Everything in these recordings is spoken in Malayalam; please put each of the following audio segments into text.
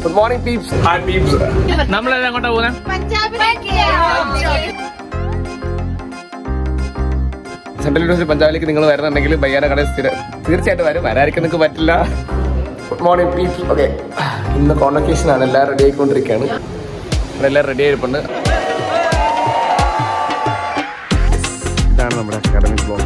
Good morning, peeps. Hi, peeps. നമ്മളെല്ലാം അങ്ങോട്ടാ പോകുന്നത്? സെൻട്രൽ യൂണിവേഴ്സിറ്റി പഞ്ചാബിലേക്ക് നിങ്ങൾ വരുന്നുണ്ടെങ്കിൽ ബയ്യാന കട തീർച്ചയായിട്ടും വരും. വരാതിരിക്കാൻ നിങ്ങൾക്ക് പറ്റില്ല. Good morning peeps. ഓക്കെ, ഇന്ന് കോൺവക്കേഷൻ ആണ്. എല്ലാം റെഡി ആയിക്കൊണ്ടിരിക്കുകയാണ്. ഇവിടെ എല്ലാം റെഡി ആയിട്ടുണ്ട്. ഇതാണ് നമ്മുടെ അക്കാഡമിക് ബ്ലോക്ക്.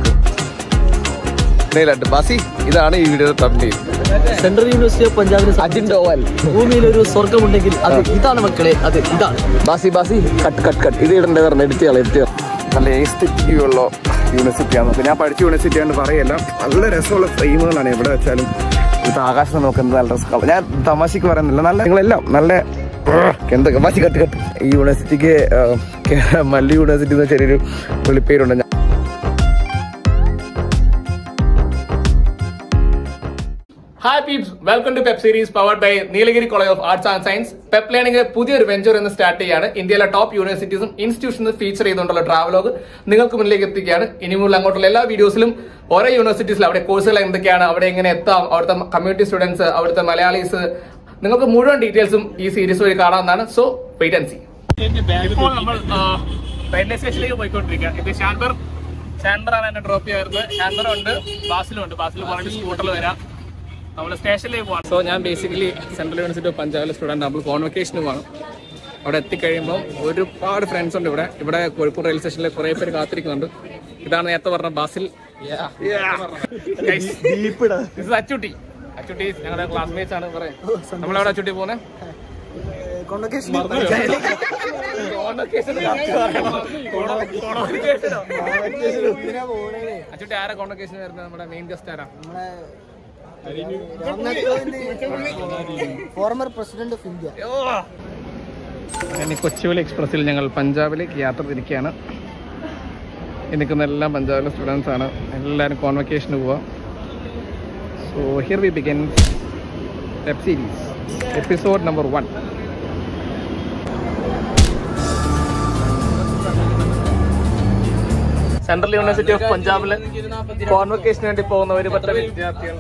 ബാസി, ഇതാണ് ഈ വീഡിയോ തമ്മിൽ. സെൻട്രൽ യൂണിവേഴ്സിറ്റി ഓഫ് പഞ്ചാബിന് അജിന്റെ ഓവൽ ഭൂമിയിൽ ഒരു സ്വർഗമുണ്ടെങ്കിൽ അത് ഇതാണ് മക്കളെ, അത് ഇതാണ്. ബാസി കട്ട് ഇത് ഇടേണ്ട പറഞ്ഞ എടുത്ത് നല്ല എസ്തെറ്റിക് വ്യൂ ഉള്ള യൂണിവേഴ്സിറ്റിയാണ്. അപ്പോൾ ഞാൻ പഠിച്ച യൂണിവേഴ്സിറ്റി ആണെന്ന് പറയല്ല, നല്ല രസമുള്ള ഫ്രെയിമുകളാണ് എവിടെ വെച്ചാലും. ഇത് ആകാശം നോക്കുന്നത് നല്ല രസം. ഞാൻ തമാശക്ക് പറയുന്നില്ല, നല്ല നിങ്ങളെല്ലാം നല്ല എന്തൊക്കെ ബാസി കട്ട് ഈ യൂണിവേഴ്സിറ്റിക്ക് മല്ലി യൂണിവേഴ്സിറ്റി എന്ന് ചെറിയൊരു വിളിപ്പേരുണ്ട്. Hi peeps, welcome to Pep series powered by Nilagiri College of Arts and Science. Pep Learning പുതിയൊരു വെഞ്ചർ എന്ന് സ്റ്റാർട്ട് ചെയ്യാണ്. ഇന്ത്യയിലെ ടോപ്പ് യൂണിവേഴ്സിറ്റീസും ഇൻസ്റ്റിറ്റ്യൂഷൻസും ഫീച്ചർ ചെയ്തുകൊണ്ടുള്ള ട്രാവലോഗ് നിങ്ങൾക്ക് മുന്നിലേക്ക് എത്തിക്കുകയാണ്. ഇനിമുള്ള അങ്ങോട്ടുള്ള എല്ലാ വീഡിയോസിലും ഓരോ യൂണിവേഴ്സിറ്റീസിലും അവിടെ കോഴ്സുകൾ എന്തൊക്കെയാണ്, അവിടെ എങ്ങനെ എത്താം, അവിടുത്തെ കമ്മ്യൂണിറ്റി സ്റ്റുഡൻസ്, അവിടുത്തെ മലയാളീസ്, നിങ്ങൾക്ക് മുഴുവൻ ഡീറ്റെയിൽസും ഈ സീരീസ് വഴി കാണാവുന്നതാണ്. So wait and see. ഇപ്പോൾ നമ്മൾ റെയിൽവേ സ്റ്റേഷനിലേക്ക് പോയിക്കൊണ്ടിരിക്കുക. ഇത് ഷാൻബറാണ് എന്നെ ഡ്രോപ്പ് ചെയ്യാറുള്ളത്. ഷാൻബറും ഉണ്ട്, ബാസിലും ഉണ്ട്. ബാസിൽ പറഞ്ഞിട്ട് സ്കൂട്ടറിൽ വരാം. നമ്മൾ സ്റ്റേഷനിലേക്ക് പോകാം. സോ ഞാൻ ബേസിക്കലി സെൻട്രൽ യൂണിവേഴ്സിറ്റി ഓഫ് പഞ്ചാബിലെ സ്റ്റുഡൻറ്റ്. നമ്മൾ കോൺവക്കേഷന് പോകണം. അവിടെ എത്തിക്കഴിയുമ്പോൾ ഒരുപാട് ഫ്രണ്ട്സ് ഉണ്ട്. ഇവിടെ കോഴിക്കോട് റെയിൽവേ സ്റ്റേഷനിൽ കുറേ പേര് കാത്തിരിക്കുന്നുണ്ട്. ഇതാണ് നേരത്തെ പറഞ്ഞ ബാസിൽ. അച്ചുട്ടി ഞങ്ങളുടെ ക്ലാസ്മേറ്റ്സ് ആണ്. നമ്മളെവിടെ അച്ചുട്ടി പോകുന്നത്? അച്ചുട്ടി ആരാ കോൺവക്കേഷൻ വരുന്നത്? നമ്മുടെ മെയിൻ ഗസ്റ്റ് ആരാ? Former president of India. Kochuveli എക്സ്പ്രസിൽ ഞങ്ങൾ പഞ്ചാബിലേക്ക് യാത്ര തിരിക്കുകയാണ്. നിൽക്കുന്ന എല്ലാം പഞ്ചാബിലെ സ്റ്റുഡൻസ് ആണ്. എല്ലാവരും കോൺവക്കേഷന് പോവാം. So here we begin web series episode number 1. Central university of പഞ്ചാബില് കോൺവക്കേഷന് വേണ്ടി പോകുന്ന ഒരു പറ്റ വിദ്യാർത്ഥികൾ.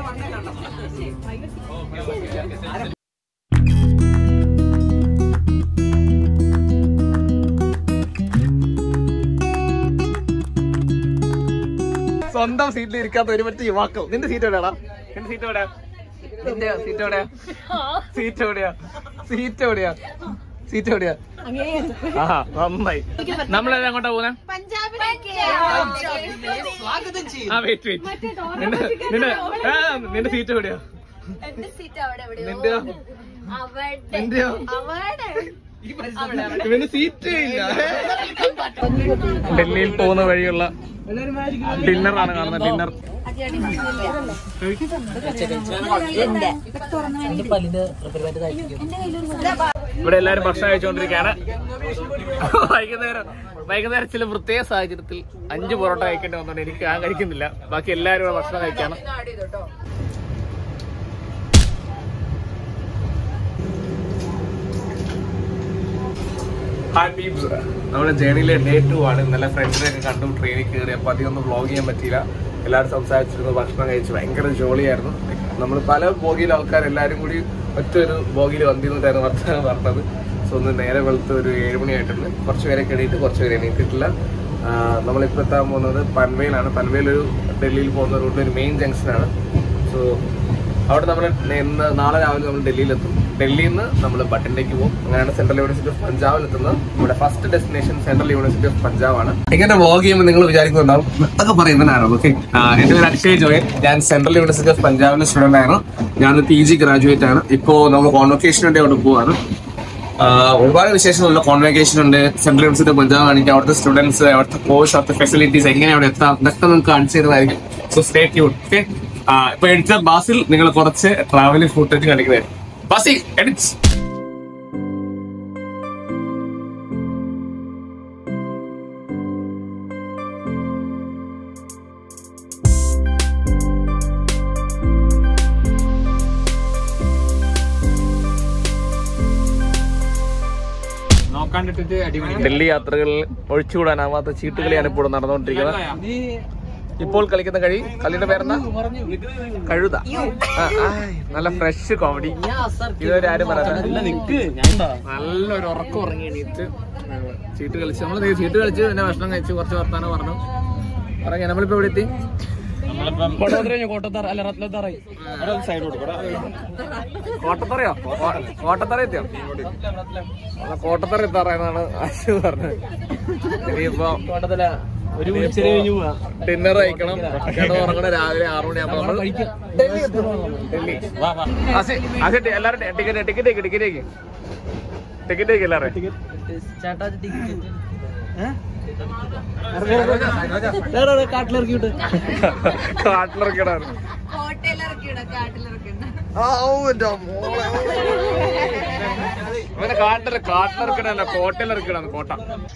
സ്വന്തം സീറ്റിൽ ഇരിക്കാത്ത ഒരു പറ്റ യുവാക്കൾ. നിന്റെ സീറ്റ് എവിടെയാടാ? നിന്റെ സീറ്റ് എവിടെയാ? നിന്റെ സീറ്റ് എവിടെയാ? സീറ്റ് എവിടെയാ? സീറ്റ് എവിടെയാ? സീറ്റ് എവിടെയാ? നന്നായി. നമ്മളെല്ലാം അങ്ങോട്ടാ പോകുന്നത്? നിന്റെ സീറ്റ് എവിടെയാ? നിന്റെയോ? നിന്റെയോ? ഇവന് സീറ്റ് ഇല്ല. ഡൽഹിയിൽ പോകുന്ന വഴിയുള്ള ഡിന്നറാണ് കാണുന്നത്. ഡിന്നർ ഇവിടെ എല്ലാരും ഭക്ഷണം കഴിച്ചുകൊണ്ടിരിക്കുകയാണ്. വൈകുന്നേരം ചില പ്രത്യേക സാഹചര്യത്തിൽ 5 പൊറോട്ട കഴിക്കേണ്ടി വന്നോണ്ട് എനിക്ക് ഞാൻ കഴിക്കുന്നില്ല. ബാക്കി എല്ലാവരും ഇവിടെ ഭക്ഷണം കഴിക്കാണ്. ഹായ് പീപ്സ്, നമ്മുടെ ജേണിയിലെ ഡേ 2 ആണ്. ഇന്നലെ ഫ്രണ്ട്സിനെയൊക്കെ കണ്ടു, ട്രെയിനിൽ കയറി. അപ്പോൾ അധികം ഒന്നും വ്ളോഗ് ചെയ്യാൻ പറ്റിയില്ല. എല്ലാവരും സംസാരിച്ചിരുന്നു, ഭക്ഷണം കഴിച്ച് ഭയങ്കര ജോളിയായിരുന്നു. നമ്മൾ പല ബോഗിയിലെ ആൾക്കാർ എല്ലാവരും കൂടി ഒറ്റൊരു ബോഗിയിൽ വന്നിരുന്നിട്ടായിരുന്നു വർത്തമാനം പറഞ്ഞത്. സോ ഒന്ന് നേരെ വെളുത്ത് ഒരു 7 മണിയായിട്ടുണ്ട്. കുറച്ച് പേരെ എണീറ്റ്, കുറച്ച് പേരെ എണീറ്റിട്ടില്ല. നമ്മളിപ്പോൾ എത്താൻ പോകുന്നത് പൻവേലാണ്. പൻവേൽ ഒരു ഡൽഹിയിൽ പോകുന്ന റൂട്ടിൽ ഒരു മെയിൻ ജംഗ്ഷനാണ്. സോ അവിടെ നമ്മൾ നാളെ രാവിലെ നമ്മൾ ഡൽഹിയിലെത്തും. ഡൽഹിയിൽ നിന്ന് നമ്മൾ ബട്ടിലേക്ക് പോകും. അങ്ങനെയാണ് സെൻട്രൽ യൂണിവേഴ്സിറ്റി ഓഫ് പഞ്ചാബിലെത്തുന്നത്. നമ്മുടെ first destination central university of പഞ്ചാബാണ്. ഇങ്ങനെ വ്ളോഗ് ചെയ്യുമ്പോൾ നിങ്ങൾ വിചാരിക്കുന്നുണ്ടാവും അതൊക്കെ പറയുന്നതാണ്. ഓക്കെ, എന്റെ പേര് അക്ഷയ് ജോയൽ. ഞാൻ സെൻട്രൽ യൂണിവേഴ്സിറ്റി ഓഫ് പഞ്ചാബിലെ സ്റ്റുഡന്റ് ആയിരുന്നു. ഞാൻ PG ഗ്രാജുവേറ്റ് ആണ്. ഇപ്പോൾ നമ്മൾ കോൺവക്കേഷൻ വേണ്ടി അവിടെ പോവാണ്. ഒരുപാട് വിശേഷങ്ങളുള്ള കോൺവക്കേഷൻ ഉണ്ട്. സെൻട്രൽ യൂണിവേഴ്സിറ്റി ഓഫ് പഞ്ചാബ് ആണെങ്കിൽ അവിടുത്തെ സ്റ്റുഡൻസ്, അവിടുത്തെ കോഴ്സ്, അവിടുത്തെ ഫെസിലിറ്റീസ്, എങ്ങനെ അവിടെ എത്താം, ഇതൊക്കെ നമുക്ക് കാണിച്ചു തരുന്നതായിരിക്കും. So stay tune. ഓക്കെ, ഇപ്പൊ എഡിറ്റർ ബാസിൽ നിങ്ങൾ കുറച്ച് ട്രാവലിംഗ് ഫുട്ടേജ് കാണിക്കുന്നതായിരിക്കും. ബാസി എഡിറ്റ്സ്. ഡൽഹി യാത്രകളിൽ ഒഴിച്ചുകൂടാനാവാത്ത ചീട്ടുകളിയാണ് ഇപ്പോൾ നടന്നുകൊണ്ടിരിക്കുന്നത്. ഇപ്പോൾ കളിക്കുന്ന കളിയുടെ പേരെന്താ? കഴുത. നല്ല ഫ്രഷ് കോമഡി. ഇതുവരെ ആരും പറയാം. നല്ലൊരു ഉറക്കം ഉറങ്ങി എണീറ്റ് ചീട്ട് കളിച്ച് നമ്മള് ചീട്ട് കളിച്ച് പിന്നെ ഭക്ഷണം കഴിച്ച് കുറച്ച് വർത്താനം പറഞ്ഞു പറയാ. നമ്മളിപ്പോ എവിടെ എത്തി? കോട്ടത്തറയോ? കോട്ടത്തറ എത്തിയോ? കോട്ടത്തറ എത്താറായെന്നാണ് ആശു പറഞ്ഞത്. ഇനിയിപ്പോ ഡിന്നർ കഴിക്കണം. ഉറങ്ങണ രാവിലെ 6 മണിയാകുമ്പോ നമ്മൾ ഡൽഹി. എല്ലാരും ടിക്കറ്റ് എല്ലാരും കാട്ടിലിറക്കിടാണ്. അങ്ങനെ കാട്ടിലിറക്കിടല്ല, കോട്ടയിലിറക്കിടാണ്. കോട്ട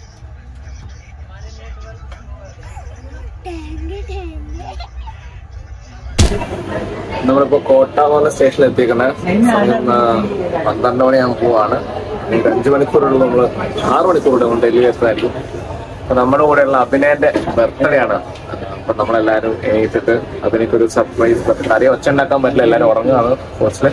നമ്മളിപ്പോ കോട്ട പോകുന്ന സ്റ്റേഷനിൽ എത്തിക്കണേ. 12 മണിയാകുമ്പോൾ പോവാണ്. 5 മണിക്കൂറുള്ള നമ്മള് 6 മണിക്കൂറുണ്ട് നമ്മൾ ഡൽഹി എത്തായിരിക്കും. അപ്പൊ നമ്മുടെ കൂടെയുള്ള അഭിനയന്റെ ബർത്ത്ഡേ ആണ്. അപ്പൊ നമ്മളെല്ലാരും എണീറ്റിട്ട് അതിനൊരു സർപ്രൈസ് കാര്യം ഒച്ച ഉണ്ടാക്കാൻ പറ്റില്ല, എല്ലാരും ഉറങ്ങുകയാണ്. കുറച്ച്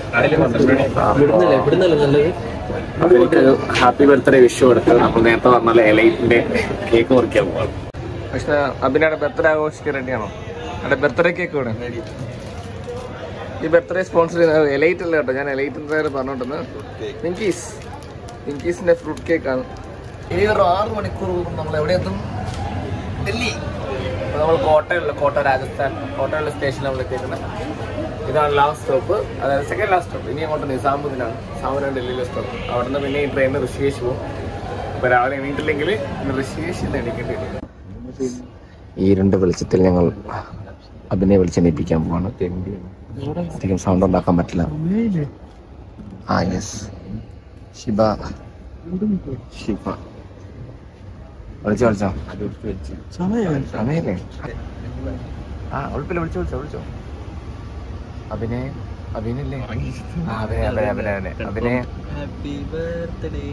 അതിനൊരു ഹാപ്പി ബർത്ത്ഡേ വിഷു എടുത്ത് നമ്മൾ നേരത്തെ പറഞ്ഞാൽ എലൈറ്റിന്റെ കേക്ക് മുറിക്കാൻ പോവാണ്. പക്ഷെ അഭിനയുടെ ബർത്ത്ഡേ ആഘോഷിക്കാൻ റെഡിയാണോ? അവിടെ ബർത്ത്ഡേ കേക്ക് വേണം. ഈ ബർത്ത്ഡേ സ്പോൺസർ ചെയ്യുന്നത് എലൈറ്റ് അല്ല കേട്ടോ. ഞാൻ എലൈറ്റിന്റെ പേര് പറഞ്ഞോണ്ടെന്ന്. പിങ്കീസിന്റെ ഫ്രൂട്ട് കേക്കാണ്. ഇനി ഒരു 6 മണിക്കൂർ നമ്മൾ എവിടെ എത്തും? ഡൽഹി. നമ്മൾ കോട്ട രാജസ്ഥാൻ കോട്ടയുള്ള സ്റ്റേഷനിൽ നമ്മൾ എത്തിക്കുന്നത്. ഇതാണ് ലാസ്റ്റ് സ്റ്റോപ്പ്, അതായത് സെക്കൻഡ് ലാസ്റ്റ് സ്റ്റോപ്പ്. ഇനി അങ്ങോട്ട് നിസാമുദ്ദീനാണ്. നിസാമുദ്ദീൻ ഡൽഹിയിലെ സ്റ്റോപ്പ്. അവിടെ നിന്ന് പിന്നെ ഈ ട്രെയിനിന് ഋഷികേശ് പോകും. അപ്പൊ രാവിലെ എണീറ്റില്ലെങ്കിൽ ഋഷികേശിൽ എണീക്കേണ്ടി വരും. ഈ 2 വെളിച്ചത്തിൽ ഞങ്ങൾ അഭിനയെ വിളിച്ചെണീപ്പിക്കാൻ പോവാണ്. അധികം സൗണ്ട് ഉണ്ടാക്കാൻ പറ്റില്ല. യെസ്, ഷിബ വിളിച്ചോ സമയല്ലേ? ഉൾപ്പില്ല, വിളിച്ചോ. അഭിനയല്ലേ? Abhinaya happy birthday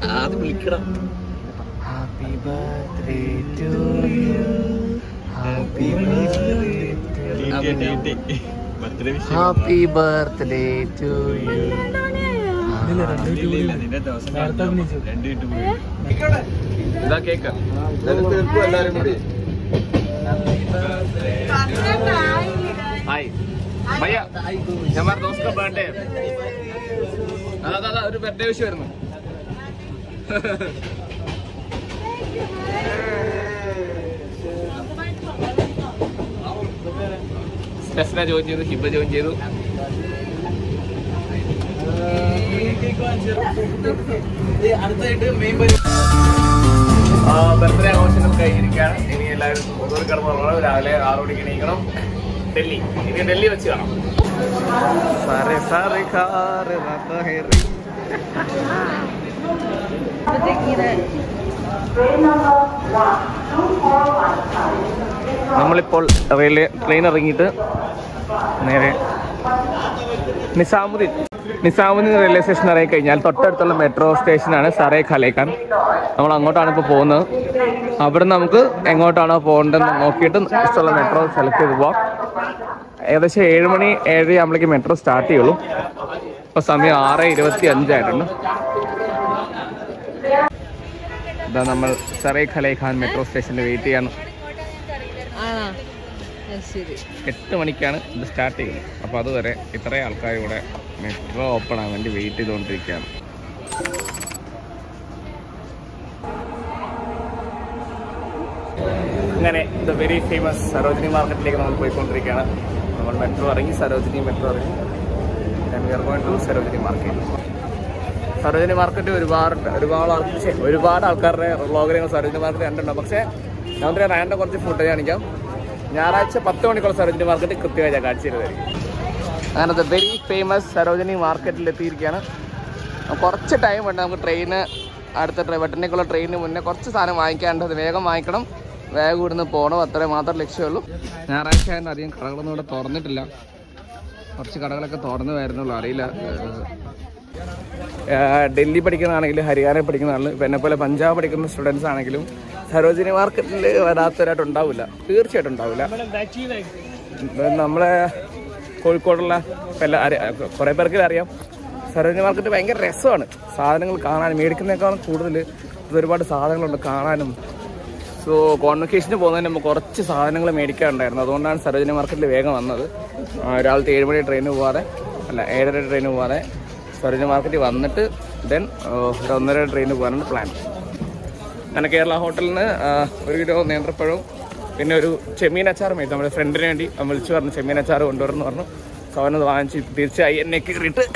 to you. Happy birthday to you. ഇതാ കേക്ക്. എല്ലാരും കൂടി ഹായ് ഭയ്യ, ഹമാരെ ദോസ്ത് കാ ബർത്ത്ഡേ. അതാ ഒരു ബർത്ത്ഡേ വിഷ് വരുന്നു. സ്റ്റെഫ്ന ജോയിൻ ചെയ്തു, ഹിബ ജോയിൻ ചെയ്തു. ബർത്ത്ഡേ ആഘോഷങ്ങൾ കഴിഞ്ഞിരിക്കുകയാണ്. ഇനി എല്ലാവരും ഒന്നുകൂടി കിടന്നു. രാവിലെ 6 മണിക്ക് എണീക്കണം. ഡൽഹി. ഇനി ഡൽഹി വെച്ച് കാണാം. നമ്മളിപ്പോൾ ട്രെയിൻ ഇറങ്ങിയിട്ട് നേരെ നിസാമുദ്ദീൻ റെയിൽവേ സ്റ്റേഷൻ ഇറങ്ങി കഴിഞ്ഞാൽ തൊട്ടടുത്തുള്ള മെട്രോ സ്റ്റേഷനാണ് സറൈ ഖലൈ ഖാൻ. നമ്മൾ അങ്ങോട്ടാണ് ഇപ്പോൾ പോകുന്നത്. അവിടെ നമുക്ക് എങ്ങോട്ടാണോ പോകേണ്ടതെന്ന് നോക്കിയിട്ട് ഇഷ്ടമുള്ള മെട്രോ സെലക്ട് ചെയ്ത് പോവാം. ഏകദേശം 7 മണി 7 ആകുമ്പോഴേക്ക് മെട്രോ സ്റ്റാർട്ട് ചെയ്യുള്ളൂ. ഇപ്പോൾ സമയം 6:25 ആയിട്ടുണ്ട്. ഇതാ നമ്മൾ സറൈ ഖലൈ ഖാൻ മെട്രോ സ്റ്റേഷനിൽ വെയിറ്റ് ചെയ്യാണ്. 8 മണിക്കാണ് ഇത് സ്റ്റാർട്ട് ചെയ്യുന്നത്. അപ്പോൾ അതുവരെ ഇത്രയും ആൾക്കാർ ഇവിടെ മെട്രോ ഓപ്പൺ ആകാൻ വേണ്ടി വെയിറ്റ് ചെയ്തുകൊണ്ടിരിക്കുകയാണ്. അങ്ങനെ ദ വെരി ഫേമസ് സരോജിനി മാർക്കറ്റിലേക്ക് നമ്മൾ പോയിക്കൊണ്ടിരിക്കുകയാണ്. നമ്മൾ മെട്രോ ഇറങ്ങി, മെട്രോ ഇറങ്ങി സരോജിനി മാർക്കറ്റ്. സരോജിനി മാർക്കറ്റ് ഒരുപാട് ആൾക്കാരുടെ വ്ളോഗിൽ സരോജിനി മാർക്കറ്റ് കണ്ടിട്ടുണ്ടാവും. പക്ഷേ ഞാൻ റാൻഡം കുറച്ച് ഫുഡ് കാണിക്കാം. ഞായറാഴ്ച 10 മണിക്കുള്ള സരോജിനി മാർക്കറ്റ് കൃത്യമായി ഞാൻ കാണിച്ചു തരുന്നതായിരിക്കും. അങ്ങനെ ദ വെരി ഫേമസ് സരോജിനി മാർക്കറ്റിൽ എത്തിയിരിക്കുകയാണ്. കുറച്ച് ടൈം ഉണ്ട്. നമുക്ക് ട്രെയിന് അടുത്ത വെട്ടനേക്കുള്ള ട്രെയിനിന് മുന്നേ കുറച്ച് സാധനം വാങ്ങിക്കാണ്ട് അത് വേഗം വാങ്ങിക്കണം. വേഗം ഇവിടുന്ന് പോകണം. അത്രയും മാത്രം ലക്ഷ്യമുള്ളൂ. ഞായറാഴ്ച ആയതുകൊണ്ട് അധികം കടകളൊന്നും ഇവിടെ തുറന്നിട്ടില്ല. കുറച്ച് കടകളൊക്കെ തുറന്ന് വരുന്നുള്ളൂ, അറിയില്ല. ഡൽഹി പഠിക്കുന്നതാണെങ്കിലും ഹരിയാനയിൽ പഠിക്കുന്നതാണെങ്കിലും ഇപ്പം എന്നെപ്പോലെ പഞ്ചാബ് പഠിക്കുന്ന സ്റ്റുഡൻസ് ആണെങ്കിലും സരോജിനി മാർക്കറ്റിൽ വരാത്തവരായിട്ട് ഉണ്ടാവില്ല, തീർച്ചയായിട്ടും ഉണ്ടാവില്ല. നമ്മളെ കോഴിക്കോടുള്ള കുറേ പേർക്ക് അറിയാം, സരോജിനി മാർക്കറ്റ് ഭയങ്കര രസമാണ്. സാധനങ്ങൾ കാണാനും മേടിക്കുന്നതിനേക്കാളും കൂടുതൽ ഒരുപാട് സാധനങ്ങളുണ്ട് കാണാനും. സോ കോൺവെക്കേഷന് പോകുന്നതിന് മുമ്പ് കുറച്ച് സാധനങ്ങൾ മേടിക്കാറുണ്ടായിരുന്നു. അതുകൊണ്ടാണ് സരോജിനി മാർക്കറ്റിൽ വേഗം വന്നത്. രാവിലത്തെ 7 മണി ട്രെയിന് പോകാതെ 7:30 ട്രെയിന് പോകാതെ സരോജിനി മാർക്കറ്റിൽ വന്നിട്ട് ദെൻ 1:30 ട്രെയിന് പോകാനാണ് പ്ലാൻ. അങ്ങനെ കേരള ഹോട്ടലിൽ നിന്ന് 1 കിലോ നേന്ത്രപ്പഴവും പിന്നെ ഒരു ചെമ്മീൻ അച്ചാർ മേടിച്ചു. നമ്മുടെ ഫ്രണ്ടിന് വേണ്ടി വിളിച്ചു പറഞ്ഞു ചെമ്മീൻ അച്ചാർ കൊണ്ടുവരുന്നു പറഞ്ഞു. സോ അവനത് വാങ്ങിച്ച് തീർച്ചയായും എന്നെ കയറിയിട്ട്